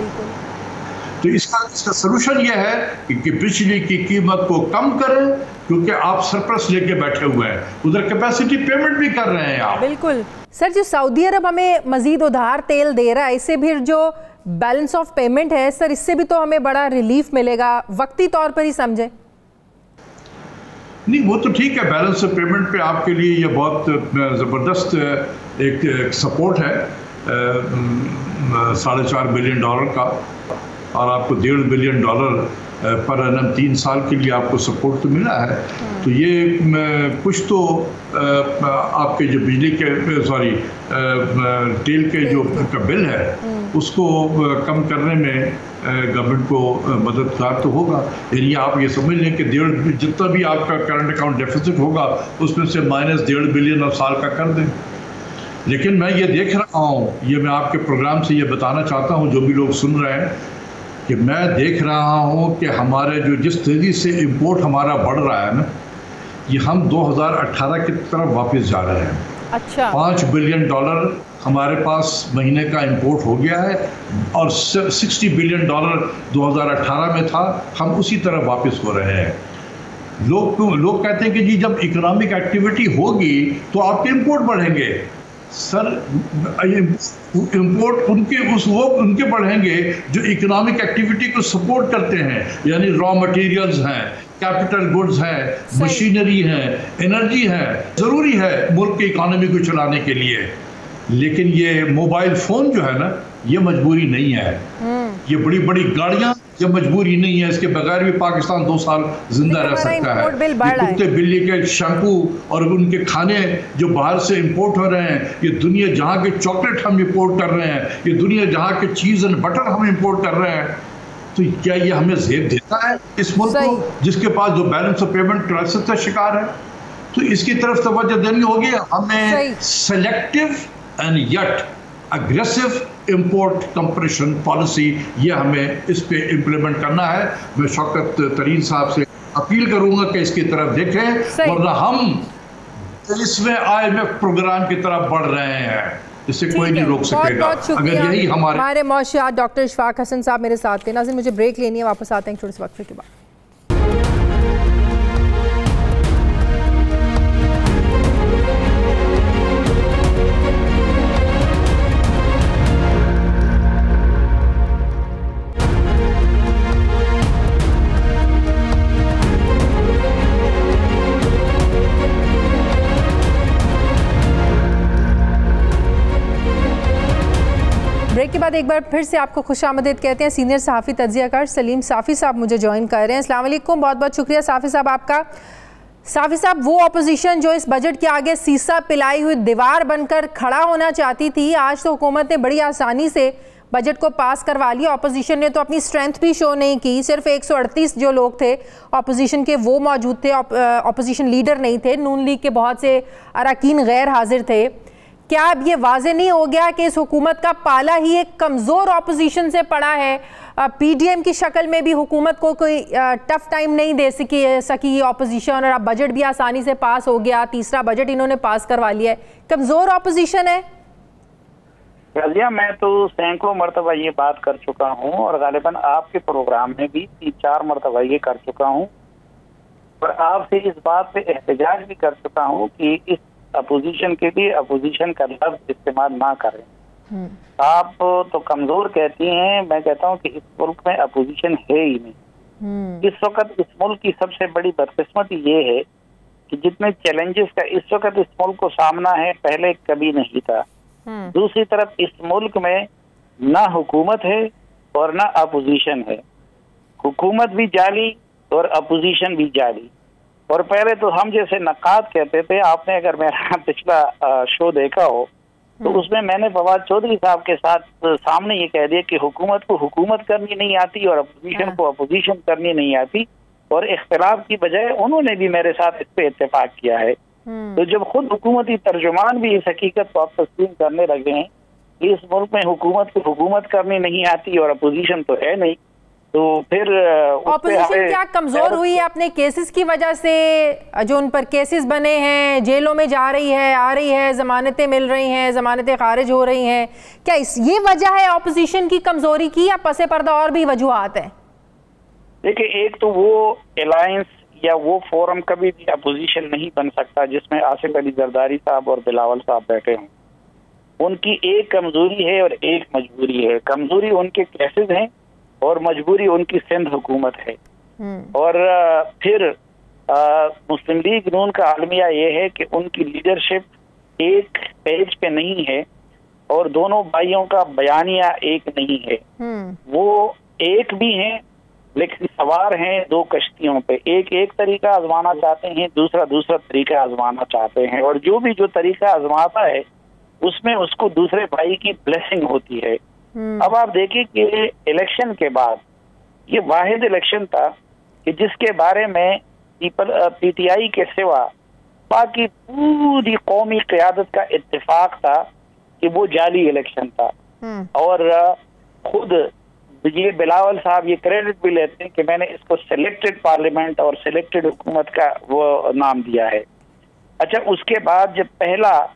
तो इसका इसका सलूशन ये है कि, कि बिजली की कीमत को कम करें, क्योंकि आप सरप्लस लेके बैठे हुए हैं, उधर कैपेसिटी पेमेंट भी कर रहे हैं आप। बिल्कुल सर, जो सऊदी अरब हमें मजीद उधार तेल दे रहा है, इससे भी जो बैलेंस ऑफ पेमेंट है सर, इससे भी तो हमें बड़ा रिलीफ मिलेगा, वक्ती तौर पर ही समझे। नहीं वो तो ठीक है, बैलेंस ऑफ पेमेंट पे आपके लिए ये बहुत ज़बरदस्त एक, एक सपोर्ट है, साढ़े चार बिलियन डॉलर का, और आपको डेढ़ बिलियन डॉलर पर एनम तीन साल के लिए आपको सपोर्ट तो मिला है। तो ये कुछ तो आपके जो बिजली के सॉरी तेल के जो का बिल है उसको कम करने में गवर्नमेंट को मददगार तो होगा। यानी आप ये समझ लें कि डेढ़ जितना भी आपका करंट अकाउंट डेफिसिट होगा उसमें से माइनस डेढ़ बिलियन और साल का कर दें। लेकिन मैं ये देख रहा हूँ, ये मैं आपके प्रोग्राम से ये बताना चाहता हूँ जो भी लोग सुन रहे हैं, कि मैं देख रहा हूँ कि हमारे जो जिस तेज़ी से इम्पोर्ट हमारा बढ़ रहा है ना, ये हम दो हज़ार अठारह की तरफ वापस जा रहे हैं। अच्छा, पाँच बिलियन डॉलर हमारे पास महीने का इंपोर्ट हो गया है और साठ बिलियन डॉलर दो हज़ार अठारह में था, हम उसी तरह वापस हो रहे हैं। लोग लोग कहते हैं कि जी जब इकोनॉमिक एक्टिविटी होगी तो आपके इंपोर्ट बढ़ेंगे। सर, इंपोर्ट उनके उस वो उनके बढ़ेंगे जो इकोनॉमिक एक्टिविटी को सपोर्ट करते हैं, यानी रॉ मटेरियल्स हैं, कैपिटल गुड्स हैं, मशीनरी है, एनर्जी है, ज़रूरी है मुल्क की इकोनॉमी को चलाने के लिए। लेकिन ये मोबाइल फ़ोन जो है ना, ये मजबूरी नहीं है। ये बड़ी बड़ी गाड़ियाँ ये मजबूरी नहीं है, इसके बगैर भी पाकिस्तान दो साल जिंदा रह सकता है। कुत्ते बिल्ली के शैम्पू और उनके खाने जो बाहर से इंपोर्ट हो रहे हैं, ये दुनिया जहाँ के चॉकलेट हम इंपोर्ट कर रहे हैं, ये दुनिया जहाँ के चीज़ एंड बटर हम इंपोर्ट कर रहे हैं, तो क्या ये हमें जेब देता है इस मुल्क को जिसके पास जो बैलेंस ऑफ पेमेंट क्राइसिस का शिकार है? तो इसकी तरफ तवज्जो देनी होगी हमें। Selective and yet aggressive import compression policy, ये हमें इस पे इम्प्लीमेंट करना है। मैं शौकत तरीन साहब से अपील करूंगा कि इसकी तरफ देखें, वरना हम इसमें आई एम एफ प्रोग्राम की तरफ बढ़ रहे हैं, इससे कोई नहीं रोक सकेगा। अगर यही हमारे हमारे मौशियात डॉक्टर इशफाक हसन साहब मेरे साथ थे। नाज़रीन, मुझे ब्रेक लेनी है, वापस आते हैं छोटे से वक्फे के बाद। ब्रेक के बाद एक बार फिर से आपको खुशामदीद कहते हैं। सीनियर सहाफ़ी तज्ज़ियाकार सलीम साफ़ी साहब मुझे ज्वाइन कर रहे हैं। अस्सलाम वालेकुम, बहुत बहुत शुक्रिया साफ़ी साहब आपका। साफ़ी साहब, वो अपोजिशन जो इस बजट के आगे सीसा पिलाई हुई दीवार बनकर खड़ा होना चाहती थी, आज तो हुकूमत ने बड़ी आसानी से बजट को पास करवा लिया। अपोजिशन ने तो अपनी स्ट्रेंथ भी शो नहीं की, सिर्फ एक सौ अड़तीस जो लोग थे अपोजिशन के वो मौजूद थे, अपोजिशन लीडर नहीं थे, नून लीग के बहुत से अरकान गैर हाजिर थे। क्या अब ये वाज़े नहीं हो गया कि इस हुकूमत का पाला ही एक कमज़ोर अपोजिशन से पड़ा है? पीडीएम की शक्ल में भी हुकूमत को कोई टफ टाइम नहीं दे सकी सकी अपोजिशन, और अब बजट भी आसानी से पास हो गया, तीसरा बजट इन्होंने पास करवा लिया है। कमज़ोर अपोजिशन है रज़िया। मैं तो सैकड़ों मरतबा ये बात कर चुका हूँ और गालिबन आपके प्रोग्राम में भी तीन चार मरतबा ये कर चुका हूँ और आपसे इस बात पे एहतजाज भी कर चुका हूँ कि इस अपोजिशन के लिए अपोजिशन का लफ्ज इस्तेमाल ना करें। आप तो कमजोर कहती हैं, मैं कहता हूँ कि इस मुल्क में अपोजिशन है ही नहीं। इस वक्त इस मुल्क की सबसे बड़ी बदकिस्मती ये है कि जितने चैलेंजेस का इस वक्त इस मुल्क को सामना है, पहले कभी नहीं था। दूसरी तरफ इस मुल्क में ना हुकूमत है और ना अपोजिशन है। हुकूमत भी जाली और अपोजिशन भी जाली। और पहले तो हम जैसे नकाद कहते थे, आपने अगर मेरा पिछला शो देखा हो तो उसमें मैंने फवाद चौधरी साहब के साथ सामने ये कह दिया कि हुकूमत को हुकूमत करनी नहीं आती और अपोजिशन को अपोजिशन करनी नहीं आती, और इख्तिलाफ की बजाय उन्होंने भी मेरे साथ इस पे इत्तेफाक किया है। तो जब खुद हुकूमती तर्जुमान भी इस हकीकत को आप तस्लीम करने लगे हैं कि इस मुल्क में हुकूमत को हुकूमत करनी नहीं आती और अपोजिशन तो है नहीं, तो फिर ऑपोजिशन क्या कमजोर हुई है अपने केसेस की वजह से? जो उन पर केसेस बने हैं, जेलों में जा रही है, आ रही है, जमानतें मिल रही हैं, जमानतें खारिज हो रही हैं, क्या इस ये वजह है ऑपोजिशन की कमजोरी की, या पसे पर्दा और भी वजूहात हैं? देखिए, एक तो वो अलायंस या वो फोरम कभी भी अपोजिशन नहीं बन सकता जिसमें आसिफ अली जरदारी साहब और बिलावल साहब बैठे हों। उनकी एक कमजोरी है और एक मजबूरी है। कमजोरी उनके केसेस हैं और मजबूरी उनकी सिंध हुकूमत है। और फिर मुस्लिम लीग नून का अलमिया ये है कि उनकी लीडरशिप एक पेज पे नहीं है और दोनों भाइयों का बयानिया एक नहीं है। वो एक भी हैं लेकिन सवार हैं दो कश्तियों पे। एक एक तरीका आजमाना चाहते हैं, दूसरा दूसरा तरीका आजमाना चाहते हैं, और जो भी जो तरीका आजमाता है उसमें उसको दूसरे भाई की ब्लेसिंग होती है। अब आप देखिए कि इलेक्शन के बाद ये वाहिद इलेक्शन था कि जिसके बारे में पीपल पीटीआई के सिवा बाकी पूरी कौमी क़यादत का इत्तेफाक था कि वो जाली इलेक्शन था। और खुद ये बिलावल साहब ये क्रेडिट भी लेते हैं कि मैंने इसको सिलेक्टेड पार्लियामेंट और सिलेक्टेड हुकूमत का वो नाम दिया है। अच्छा, उसके बाद जब पहला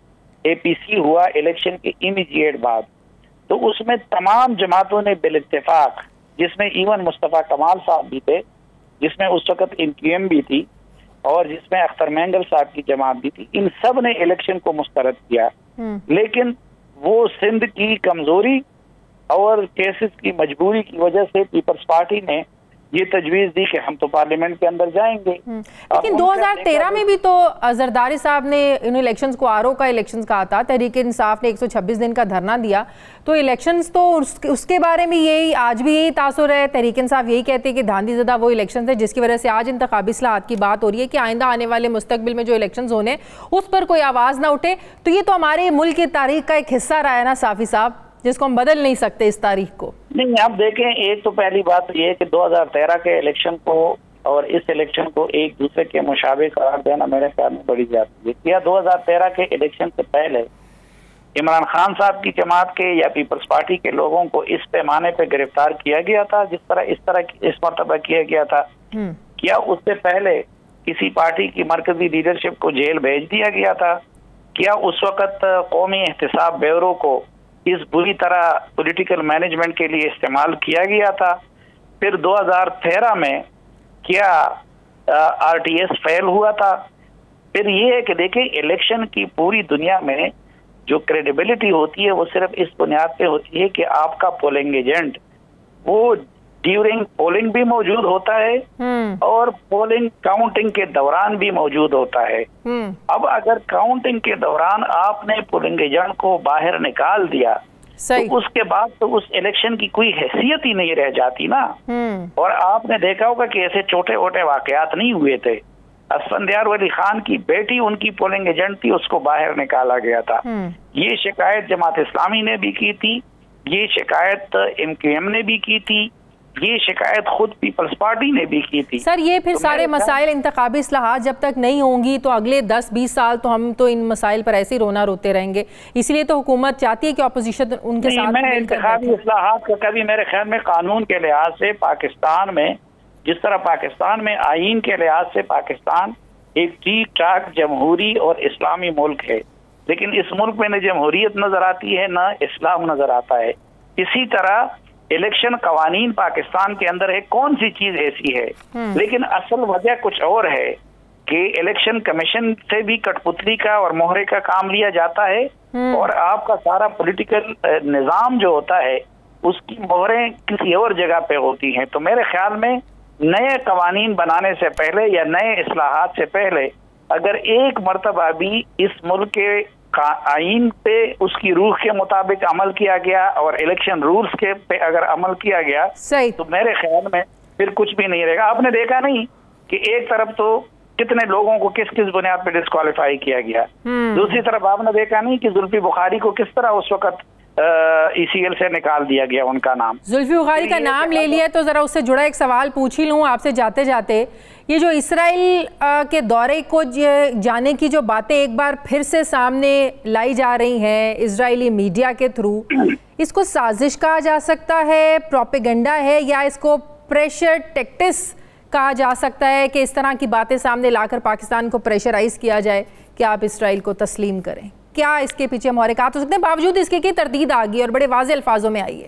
एपीसी हुआ इलेक्शन के इमीडिएट बाद, तो उसमें तमाम जमातों ने बिल इत्तेफाक, जिसमें इवन मुस्तफ़ा कमाल साहब भी थे, जिसमें उस वक्त इनक्यूएम भी थी और जिसमें अख्तर मैंगल साहब की जमात भी थी, इन सब ने इलेक्शन को मुस्तरद किया। लेकिन वो सिंध की कमजोरी और केसेस की मजबूरी की वजह से पीपल्स पार्टी ने ये तजवीज दी कि हम तो पार्लियामेंट के अंदर जाएंगे। लेकिन दो हज़ार तेरह में भी तो जरदारी साहब ने इन इलेक्शंस को आर ओ का इलेक्शंस कहा था, तहरीक इंसाफ ने एक सौ छब्बीस दिन का धरना दिया, तो इलेक्शंस तो उस, उसके बारे में यही आज भी यही तासुर है। तहरीक इंसाफ यही कहते हैं कि धांधीज़दा वो इलेक्शन है जिसकी वजह से आज इंतखाबी इस्लाहात की बात हो रही है कि आइंदा आने वाले मुस्तकबिल में जो इलेक्शन होने उस पर कोई आवाज़ ना उठे। तो ये तो हमारे मुल्क की तारीख का एक हिस्सा रहा है ना साफ़ी साहब, जिसको हम बदल नहीं सकते इस तारीख को। नहीं, आप देखें, एक तो पहली बात ये है कि दो हज़ार तेरह के इलेक्शन को और इस इलेक्शन को एक दूसरे के मुशाबे करार देना मेरे ख्याल में बड़ी ज्यादती है। क्या दो हज़ार तेरह के इलेक्शन से पहले इमरान खान साहब की जमात के या पीपल्स पार्टी के लोगों को इस पैमाने पे गिरफ्तार किया गया था जिस तरह इस तरह इस मरतबा किया गया था? क्या उससे पहले किसी पार्टी की मरकजी लीडरशिप को जेल भेज दिया गया था? क्या उस वक्त कौमी एहतसाब ब्यूरो को इस बुरी तरह पॉलिटिकल मैनेजमेंट के लिए इस्तेमाल किया गया था? फिर दो हज़ार तेरह में क्या आरटीएस फेल हुआ था? फिर ये है कि देखिए, इलेक्शन की पूरी दुनिया में जो क्रेडिबिलिटी होती है वो सिर्फ इस बुनियाद पे होती है कि आपका पोलिंग एजेंट वो ड्यूरिंग पोलिंग भी मौजूद होता है और पोलिंग काउंटिंग के दौरान भी मौजूद होता है। अब अगर काउंटिंग के दौरान आपने पोलिंग एजेंट को बाहर निकाल दिया तो उसके बाद तो उस इलेक्शन की कोई हैसियत ही नहीं रह जाती ना। और आपने देखा होगा कि ऐसे छोटे छोटे वाकयात नहीं हुए थे। असफंदियार वली खान की बेटी उनकी पोलिंग एजेंट थी, उसको बाहर निकाला गया था। ये शिकायत जमात इस्लामी ने भी की थी, ये शिकायत एमक्यूएम ने भी की थी, ये शिकायत खुद पीपल्स पार्टी ने भी की थी। सर ये फिर तो सारे मसाइल इंतखाबी इस्लाहात जब तक नहीं होंगी तो अगले दस बीस साल तो हम तो इन मसाइल पर ऐसे ही रोना रोते रहेंगे। इसलिए तो हुकूमत चाहती है कि अपोजिशन उनके साथ। मैं इंतखाबी इस्लाहात का कभी मेरे ख्याल में कानून के लिहाज से पाकिस्तान में, जिस तरह पाकिस्तान में आईन के लिहाज से पाकिस्तान एक ठीक ठाक जमहूरी और इस्लामी मुल्क है, लेकिन इस मुल्क में न जमहूरियत नजर आती है न इस्लाम नजर आता है। इसी तरह इलेक्शन कवानीन पाकिस्तान के अंदर है, कौन सी चीज ऐसी है, लेकिन असल वजह कुछ और है कि इलेक्शन कमीशन से भी कठपुतली का और मोहरे का काम लिया जाता है और आपका सारा पॉलिटिकल निजाम जो होता है उसकी मोहरें किसी और जगह पे होती हैं। तो मेरे ख्याल में नए कवानीन बनाने से पहले या नए इस्लाहात से पहले अगर एक मरतबा भी इस मुल्क के आईन पे उसकी रूह के मुताबिक अमल किया गया और इलेक्शन रूल्स के पे अगर अमल किया गया सही, तो मेरे ख्याल में फिर कुछ भी नहीं रहेगा। आपने देखा नहीं कि एक तरफ तो कितने लोगों को किस किस बुनियाद पे डिस्क्वालीफाई किया गया, दूसरी तरफ आपने देखा नहीं कि जुल्फी बुखारी को किस तरह उस वक्त ईसीएल से निकाल दिया गया उनका नाम। जुल्फी बुखारी का नाम ले लिया तो जरा उससे जुड़ा एक सवाल पूछ ही लूँ आपसे जाते जाते। ये जो इसराइल के दौरे को जाने की जो बातें एक बार फिर से सामने लाई जा रही हैं इजरायली मीडिया के थ्रू, इसको साजिश कहा जा सकता है, प्रोपेगेंडा है, या इसको प्रेशर टैक्टिक्स कहा जा सकता है कि इस तरह की बातें सामने लाकर पाकिस्तान को प्रेशराइज किया जाए कि आप इसराइल को तस्लीम करें? क्या इसके पीछे मुहर्रिकात हो सकते हैं, बावजूद इसके की तरदीद आ गई और बड़े वाज़े अल्फाजों में आई है?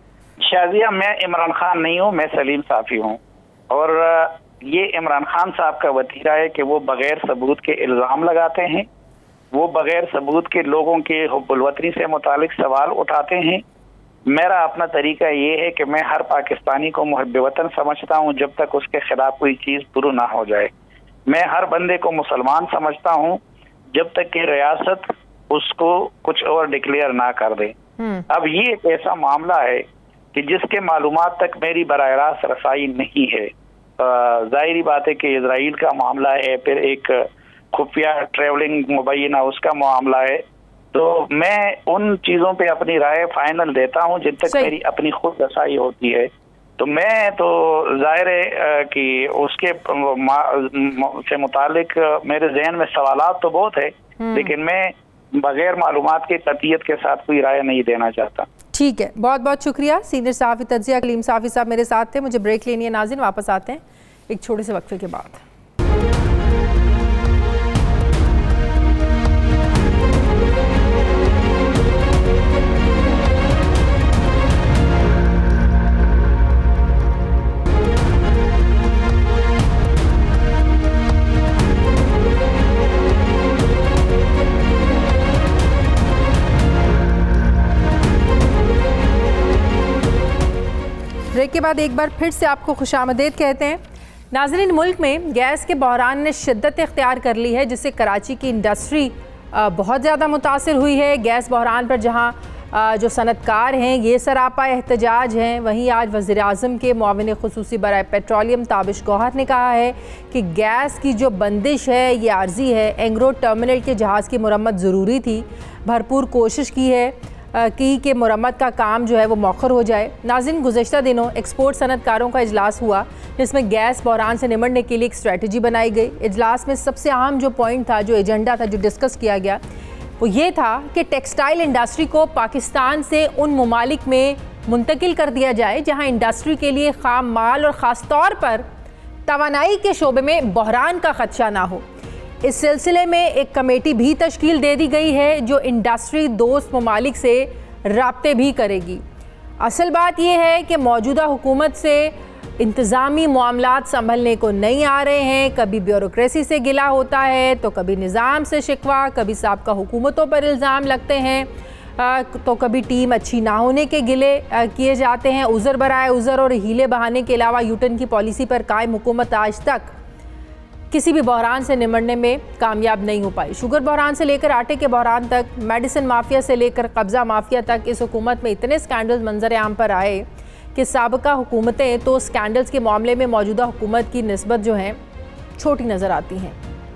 शाजिया, मैं इमरान खान नहीं हूँ, मैं सलीम साफ़ी हूँ और ये इमरान खान साहब का वतीरा है कि वो बगैर सबूत के इल्ज़ाम लगाते हैं, वो बगैर सबूत के लोगों के हुब्बुल वतनी से मुतालिक सवाल उठाते हैं। मेरा अपना तरीका ये है कि मैं हर पाकिस्तानी को मुहब्बे वतन समझता हूँ जब तक उसके खिलाफ कोई चीज़ शुरू ना हो जाए। मैं हर बंदे को मुसलमान समझता हूँ जब तक कि रियासत उसको कुछ और डिक्लेयर ना कर दे। अब ये एक ऐसा मामला है कि जिसके मालूमात तक मेरी बराह रास्त रसाई नहीं है। जाहिरी बात है कि इजराइल का मामला है, फिर एक खुफिया ट्रेवलिंग मुबैना उसका मामला है, तो मैं उन चीज़ों पे अपनी राय फाइनल देता हूँ जिन तक मेरी अपनी खुद रसाई होती है। तो मैं तो जाहिर है कि उसके से मुतालिक मेरे जहन में सवालात तो बहुत है, लेकिन मैं बगैर मालूमात के कतियत के साथ कोई राय नहीं देना चाहता। ठीक है, बहुत बहुत शुक्रिया। सीनियर सहाफ़ी तज्ज़िया कलीम साफ़ी साहब मेरे साथ थे। मुझे ब्रेक लेनी है नाज़रीन, वापस आते हैं एक छोटे से वक्फे के बाद। ब्रेक के बाद एक बार फिर से आपको खुशामदीद कहते हैं। नाज़रीन, मुल्क में गैस के बहरान ने शिद्दत इख्तियार कर ली है, जिससे कराची की इंडस्ट्री बहुत ज़्यादा मुतासिर हुई है। गैस बहरान पर जहाँ जो सनतकार हैं ये सरापा एहतजाज हैं, वहीं आज वज़ीर-ए-आज़म के मुआविन ख़ुसूसी बराए पेट्रोलियम ताबिश गौहर ने कहा है कि गैस की जो बंदिश है ये आर्जी है। एंग्रो टर्मिनल के जहाज़ की मुरम्मत ज़रूरी थी, भरपूर कोशिश की है की कि मुरम्मत का काम जो है वो मौखर हो जाए। नाज़रीन, गुज़श्ता दिनों एक्सपोर्ट सनतकारों का इजलास हुआ, जिसमें गैस बहरान से निमटने के लिए एक स्ट्रेटजी बनाई गई। इजलास में सबसे अहम जो पॉइंट था, जो एजेंडा था, जो डिस्कस किया गया, वो ये था कि टेक्सटाइल इंडस्ट्री को पाकिस्तान से उन ममालिक में मुंतकिल कर दिया जाए जहाँ इंडस्ट्री के लिए खाम माल और ख़ास तौर पर तवानाई के शोबे में बहरान का ख़दशा ना हो। इस सिलसिले में एक कमेटी भी तश्कील दे दी गई है जो इंडस्ट्री दोस्त ममालिक से राब्ते भी करेगी। असल बात यह है कि मौजूदा हुकूमत से इंतज़ामी मामलात संभलने को नहीं आ रहे हैं। कभी ब्यूरोक्रेसी से गिला होता है, तो कभी निज़ाम से शिकवा, कभी साबका हुकूमतों पर इल्ज़ाम लगते हैं, तो कभी टीम अच्छी ना होने के गिले किए जाते हैं। उज़र बराए उज़र और हीले बहाने के अलावा यूटर्न की पॉलिसी पर कायम हुकूमत आज तक किसी भी बहरान से निमटने में कामयाब नहीं हो पाई। शुगर बहरान से लेकर आटे के बहरान तक, मेडिसिन माफिया से लेकर कब्ज़ा माफिया तक, इस हुकूमत में इतने स्कैंडल्स मंजर आम पर आए कि साबका हुकूमतें तो स्कैंडल्स के मामले में मौजूदा हुकूमत की निस्बत जो है छोटी नज़र आती हैं।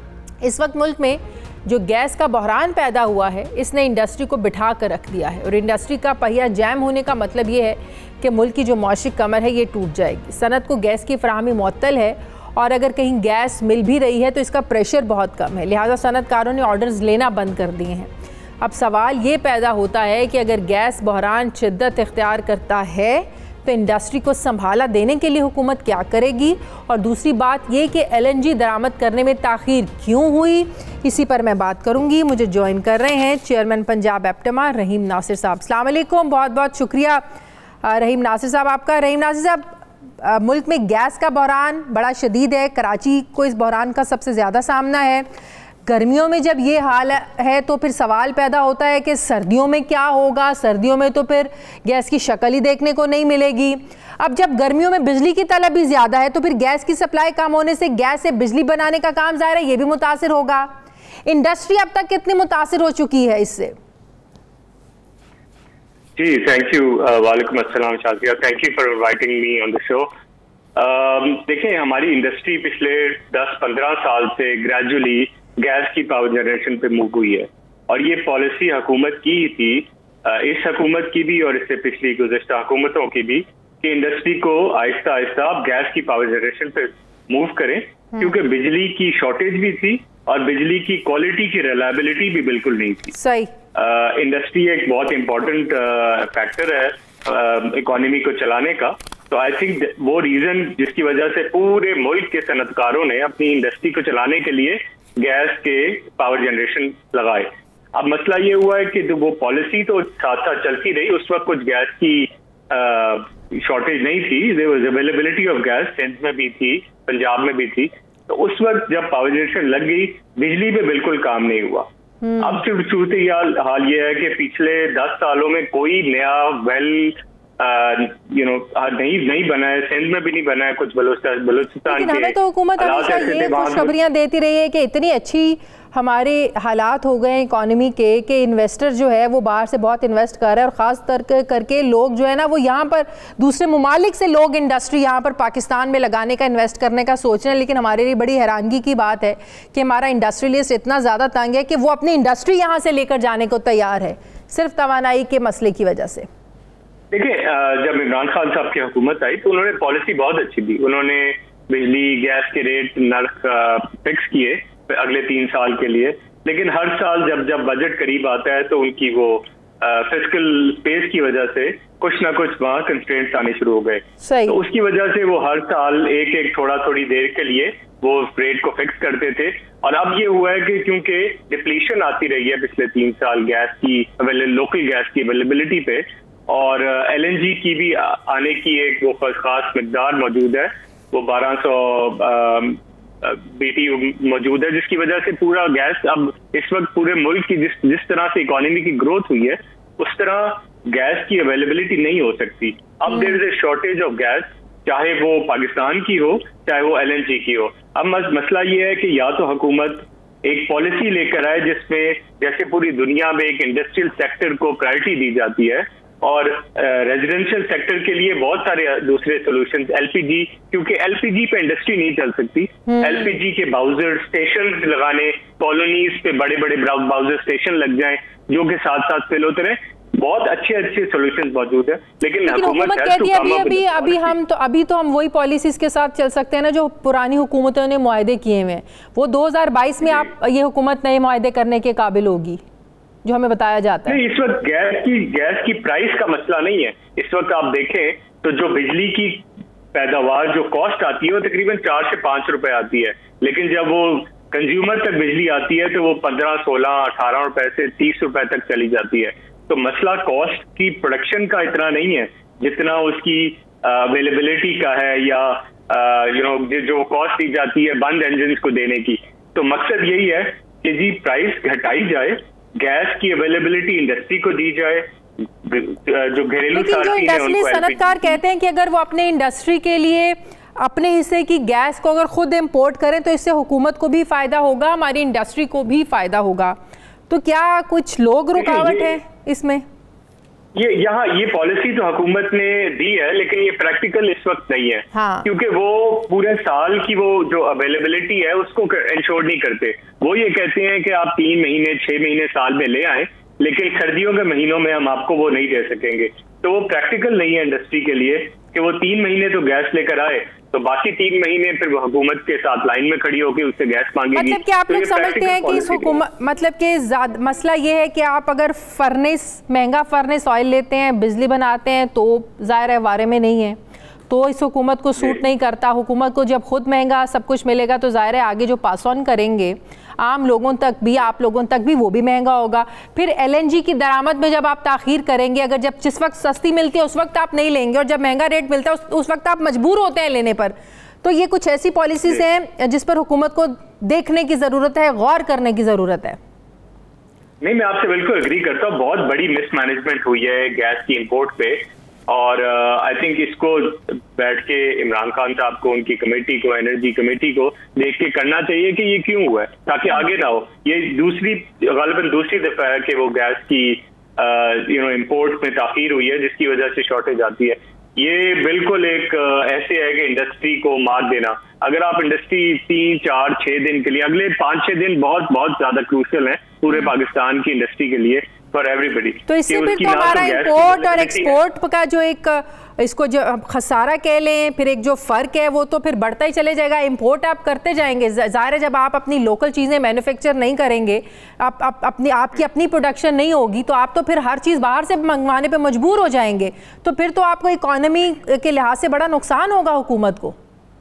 इस वक्त मुल्क में जो गैस का बहरान पैदा हुआ है, इसने इंडस्ट्री को बिठा कर रख दिया है, और इंडस्ट्री का पहिया जैम होने का मतलब ये है कि मुल्क की जो मौशी कमर है ये टूट जाएगी। सनत को गैस की फराहमी मुअत्तल है, और अगर कहीं गैस मिल भी रही है तो इसका प्रेशर बहुत कम है, लिहाजा सनतकारों ने ऑर्डर्स लेना बंद कर दिए हैं। अब सवाल ये पैदा होता है कि अगर गैस बहरान शिद्दत इख्तियार करता है तो इंडस्ट्री को संभाला देने के लिए हुकूमत क्या करेगी, और दूसरी बात ये कि एल एन जी दरामद करने में ताख़ीर क्यों हुई, इसी पर मैं बात करूँगी। मुझे ज्वाइन कर रहे हैं चेयरमैन पंजाब एप्टमा रहीम नासिर साहब। अस्सलाम वालेकुम, बहुत बहुत शुक्रिया रहीम नासिर साहब आपका। रहीम नासिर साहब, मुल्क में गैस का बहरान बड़ा शदीद है, कराची को इस बहरान का सबसे ज़्यादा सामना है। गर्मियों में जब ये हाल है तो फिर सवाल पैदा होता है कि सर्दियों में क्या होगा। सर्दियों में तो फिर गैस की शक्ल ही देखने को नहीं मिलेगी। अब जब गर्मियों में बिजली की तलब भी ज़्यादा है तो फिर गैस की सप्लाई कम होने से गैस से बिजली बनाने का काम ज़ाहिर है ये भी मुतासिर होगा। इंडस्ट्री अब तक कितनी मुतासिर हो चुकी है इससे? जी, थैंक यू। वालेकुम अस्सलाम Shazia, thank you for inviting me on the show. देखिए, हमारी इंडस्ट्री पिछले दस पंद्रह साल से ग्रेजुअली गैस की पावर जनरेशन पे मूव हुई है, और ये पॉलिसी हुकूमत की ही थी, इस हुकूमत की भी और इससे पिछली गुज़श्ता हुकूमतों की भी, कि इंडस्ट्री को आहिस्ता आहिस्ता आप गैस की पावर जनरेशन पे मूव करें, क्योंकि बिजली की शॉर्टेज भी थी और बिजली की क्वालिटी की रिलायबिलिटी भी बिल्कुल नहीं थी। सही। इंडस्ट्री uh, एक बहुत इम्पोर्टेंट फैक्टर uh, है इकोनॉमी uh, को चलाने का। तो आई थिंक वो रीजन जिसकी वजह से पूरे मुल्क के सनतकारों ने अपनी इंडस्ट्री को चलाने के लिए गैस के पावर जनरेशन लगाए। अब मसला ये हुआ है कि वो पॉलिसी तो साथ साथ चलती रही, उस वक्त कुछ गैस की शॉर्टेज uh, नहीं थी, there was availability of gas, Sindh में भी थी, पंजाब में भी थी। तो उस वक्त जब पावर जनरेशन लग गई, बिजली पे बिल्कुल काम नहीं हुआ। अब सिर्फ सूरत हाल हाल ये है कि पिछले दस सालों में कोई नया वेल यू नो नहीं नहीं बना है, सिंध में भी नहीं बना है, कुछ बलूचिस्तान बलूचिस्तान के। तो हुकूमत हमेशा ये खुशखबरियां देती रही है कि इतनी अच्छी हमारे हालात हो गए इकोनॉमी के कि इन्वेस्टर जो है वो बाहर से बहुत इन्वेस्ट कर रहा है, और ख़ास कर करके लोग जो है ना वो यहाँ पर दूसरे ममालिक से लोग इंडस्ट्री यहाँ पर पाकिस्तान में लगाने का, इन्वेस्ट करने का सोच रहे हैं। लेकिन हमारे लिए बड़ी हैरानगी की बात है कि हमारा इंडस्ट्रियलिस्ट इतना ज़्यादा तंग है कि वो अपनी इंडस्ट्री यहाँ से लेकर जाने को तैयार है, सिर्फ तवानाई के मसले की वजह से। देखिए, जब इमरान खान साहब की हुकूमत आई तो उन्होंने पॉलिसी बहुत अच्छी दी। उन्होंने बिजली गैस के रेट नर्क फिक्स किए अगले तीन साल के लिए, लेकिन हर साल जब जब बजट करीब आता है तो उनकी वो फिस्कल स्पेस की वजह से कुछ ना कुछ वहाँ कंस्ट्रेंट्स आने शुरू हो गए। तो उसकी वजह से वो हर साल एक एक थोड़ा थोड़ी देर के लिए वो रेट को फिक्स करते थे। और अब ये हुआ है कि क्योंकि डिप्लीशन आती रही है पिछले तीन साल गैस की, लोकल गैस की अवेलेबिलिटी पे, और एल एन जी की भी आने की एक वो खास मिकदार मौजूद है, वो बारह सौ बीटी मौजूद है, जिसकी वजह से पूरा गैस अब इस वक्त पूरे मुल्क की जिस जिस तरह से इकोनॉमी की ग्रोथ हुई है, उस तरह गैस की अवेलेबिलिटी नहीं हो सकती। अब there is a shortage of gas, चाहे वो पाकिस्तान की हो चाहे वो एल एन जी की हो। अब मसला ये है कि या तो हुकूमत एक पॉलिसी लेकर आए जिसमें जैसे पूरी दुनिया में एक इंडस्ट्रियल सेक्टर को प्रायोरिटी दी जाती है और रेजिडेंशियल uh, सेक्टर के लिए बहुत सारे दूसरे सॉल्यूशंस, एलपीजी, क्योंकि एलपीजी पे इंडस्ट्री नहीं चल सकती। एलपीजी के बाउजर स्टेशन लगाने, कॉलोनीज पे बड़े बड़े बाउजर स्टेशन लग जाएं जो कि साथ साथ फिल होते रहे। बहुत अच्छे अच्छे सॉल्यूशंस मौजूद है, लेकिन, लेकिन हुकूमत कहती है अभी अभी अभी हम तो अभी तो हम वही पॉलिसीज के साथ चल सकते हैं ना जो पुरानी हुकूमतों ने मुआहदे किए हुए हैं। वो दो हज़ार बाईस में आप ये हुकूमत नए मुआहदे करने के काबिल होगी जो हमें बताया जाता है। नहीं, इस वक्त गैस की गैस की प्राइस का मसला नहीं है। इस वक्त आप देखें तो जो बिजली की पैदावार जो कॉस्ट आती है वो तकरीबन चार से पांच रुपए आती है, लेकिन जब वो कंज्यूमर तक बिजली आती है तो वो पंद्रह सोलह अठारह रुपए से तीस रुपए तक चली जाती है। तो मसला कॉस्ट की प्रोडक्शन का इतना नहीं है जितना उसकी अवेलेबिलिटी का है, या यू नो जो कॉस्ट दी जाती है बंद इंजन को देने की। तो मकसद यही है कि जी प्राइस घटाई जाए, गैस की अवेलेबिलिटी इंडस्ट्री को दी जाए, जो घरेलू सनतकार कहते हैं कि अगर वो अपने इंडस्ट्री के लिए अपने हिस्से की गैस को अगर खुद इंपोर्ट करें तो इससे हुकूमत को भी फायदा होगा, हमारी इंडस्ट्री को भी फायदा होगा। तो क्या कुछ लोग रुकावट है इसमें? ये यहाँ ये पॉलिसी तो हुकूमत ने दी है, लेकिन ये प्रैक्टिकल इस वक्त नहीं है। हाँ। क्योंकि वो पूरे साल की वो जो अवेलेबिलिटी है उसको इंश्योर नहीं करते। वो ये कहते हैं कि आप तीन महीने छह महीने साल में ले आए, लेकिन सर्दियों के महीनों में हम आपको वो नहीं दे सकेंगे। तो वो प्रैक्टिकल नहीं है इंडस्ट्री के लिए कि वो तीन महीने तो गैस लेकर आए तो बाकी तीन महीने फिर वो हुकूमत के साथ लाइन में खड़ी होकर उससे गैस मांगेगी। मतलब कि आप तो लोग समझते हैं कि इस हुकूमत मतलब कि मसला ये है कि आप अगर फर्नेस महंगा फर्नेस ऑयल लेते हैं, बिजली बनाते हैं तो ज़ाहिर है वारे में नहीं है, तो इस हुकूमत को सूट नहीं करता। हुकूमत को जब खुद महंगा सब कुछ मिलेगा तो ज़ाहिर है आगे जो पास ऑन करेंगे आम लोगों तक भी, आप लोगों तक भी, वो भी महंगा होगा। फिर एलएनजी की दरामद में जब आप ताखीर करेंगे, अगर जब जिस वक्त सस्ती मिलती है उस वक्त आप नहीं लेंगे और जब महंगा रेट मिलता है उस, उस वक्त आप मजबूर होते हैं लेने पर। तो ये कुछ ऐसी पॉलिसीज हैं जिस पर हुकूमत को देखने की ज़रूरत है, गौर करने की ज़रूरत है। नहीं, मैं आपसे बिल्कुल एग्री करता हूँ। बहुत बड़ी मिसमैनेजमेंट हुई है गैस की इंपोर्ट पे, और आई uh, थिंक इसको बैठ के इमरान खान साहब को, उनकी कमेटी को, एनर्जी कमेटी को देख के करना चाहिए कि ये क्यों हुआ है, ताकि आगे ना हो। ये दूसरी गालिबन दूसरी दफा है कि वो गैस की यू नो इंपोर्ट में ताखीर हुई है जिसकी वजह से शॉर्टेज आती है। ये बिल्कुल एक uh, ऐसे है कि इंडस्ट्री को मार देना। अगर आप इंडस्ट्री तीन चार छह दिन के लिए, अगले पाँच छह दिन बहुत बहुत ज्यादा क्रूशियल है पूरे पाकिस्तान की इंडस्ट्री के लिए, फॉर एवरीबडी। तो इससे फिर तो हमारा इंपोर्ट और एक्सपोर्ट का जो एक इसको जो खसारा कह लें, फिर एक जो फर्क है वो तो फिर बढ़ता ही चले जाएगा। इंपोर्ट आप करते जाएंगे, ज़ाहिर है जब आप अपनी लोकल चीज़ें मैन्युफैक्चर नहीं करेंगे, आप, आप अपनी आपकी अपनी प्रोडक्शन नहीं होगी तो आप तो फिर हर चीज़ बाहर से मंगवाने पे मजबूर हो जाएंगे। तो फिर तो आपको इकोनॉमी के लिहाज से बड़ा नुकसान होगा हुकूमत को।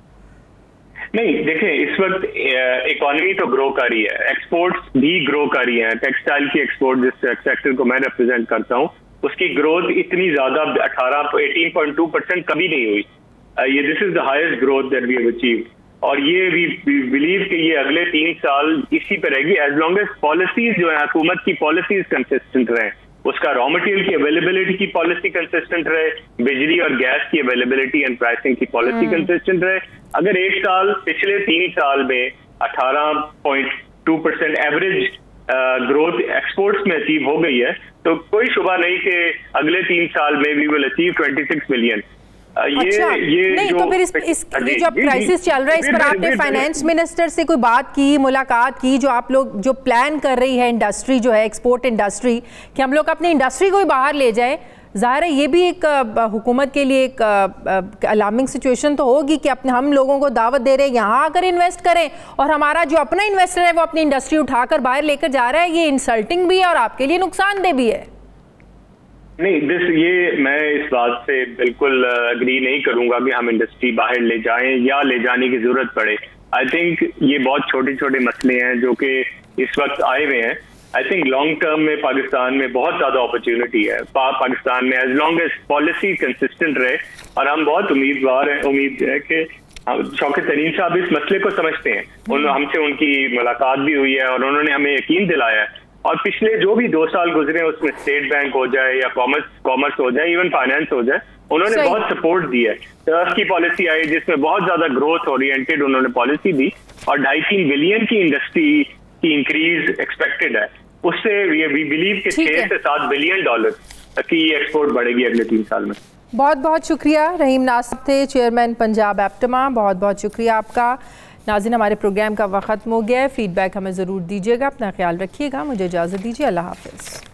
नहीं, देखें इस वक्त इकोनॉमी तो ग्रो कर रही है, एक्सपोर्ट्स भी ग्रो कर रही है। टेक्सटाइल की एक्सपोर्ट जिस सेक्टर को मैं रिप्रेजेंट करता हूँ उसकी ग्रोथ इतनी ज्यादा अठारह अठारह पॉइंट टू परसेंट कभी नहीं हुई। ये this is the highest growth that we have achieved, और ये वी बिलीव कि ये अगले तीन साल इसी पे रहेगी एज लॉन्ग एज पॉलिसीज जो है हुकूमत की पॉलिसीज कंसिस्टेंट रहे, उसका रॉ मटेरियल की अवेलेबिलिटी की पॉलिसी कंसिस्टेंट रहे, बिजली और गैस की अवेलेबिलिटी एंड प्राइसिंग की पॉलिसी कंसिस्टेंट रहे। अगर एक साल पिछले तीन साल में अठारह point two percent average growth exports में अचीव हो गई है तो कोई शुबा नहीं कि अगले तीन साल में वी विल अचीव छब्बीस मिलियन। ये अच्छा, ये नहीं जो तो फिर इस, इस ये जो क्राइसिस चल रहा है इस पर आपने फाइनेंस मिनिस्टर से कोई बात की, मुलाकात की? जो आप लोग जो प्लान कर रही है इंडस्ट्री जो है एक्सपोर्ट इंडस्ट्री, कि हम लोग अपनी इंडस्ट्री को ही बाहर ले जाएं, ज़ाहिर है ये भी एक हुकूमत के लिए एक अलार्मिंग सिचुएशन तो होगी कि अपने हम लोगों को दावत दे रहे हैं यहाँ आकर इन्वेस्ट करें और हमारा जो अपना इन्वेस्टर है वो अपनी इंडस्ट्री उठाकर बाहर लेकर जा रहा है। ये इंसल्टिंग भी है और आपके लिए नुकसानदेह भी है। नहीं, दिस ये मैं इस बात से बिल्कुल अग्री नहीं करूंगा कि हम इंडस्ट्री बाहर ले जाएं या ले जाने की जरूरत पड़े। आई थिंक ये बहुत छोटे छोटे मसले हैं जो कि इस वक्त आए हुए हैं। आई थिंक लॉन्ग टर्म में पाकिस्तान में बहुत ज्यादा अपॉर्चुनिटी है। पा, पाकिस्तान में as long as policy consistent रहे, और हम बहुत उम्मीदवार हैं, उम्मीद है कि शौकत तरीन साहब इस मसले को समझते हैं। उन हमसे उनकी मुलाकात भी हुई है और उन्होंने हमें यकीन दिलाया है और पिछले जो भी दो साल गुजरे उसमें स्टेट बैंक हो जाए या कॉमर्स कॉमर्स हो जाए, इवन फाइनेंस हो जाए, उन्होंने बहुत सपोर्ट दी है। टर्फ की पॉलिसी आई जिसमें बहुत ज्यादा ग्रोथ ओरिएंटेड उन्होंने पॉलिसी दी और ढाई तीन बिलियन की इंडस्ट्री की इंक्रीज एक्सपेक्टेड है। उससे ये वी बिलीव कि छह से सात बिलियन डॉलर की एक्सपोर्ट बढ़ेगी अगले तीन साल में। बहुत बहुत शुक्रिया। रहीम नासिर थे, चेयरमैन पंजाब एप्टमा, बहुत बहुत शुक्रिया आपका। नाज़रीन, हमारे प्रोग्राम का वक्त खत्म हो गया है। फीडबैक हमें ज़रूर दीजिएगा। अपना ख्याल रखिएगा। मुझे इजाज़त दीजिए। अल्लाह हाफ़िज़।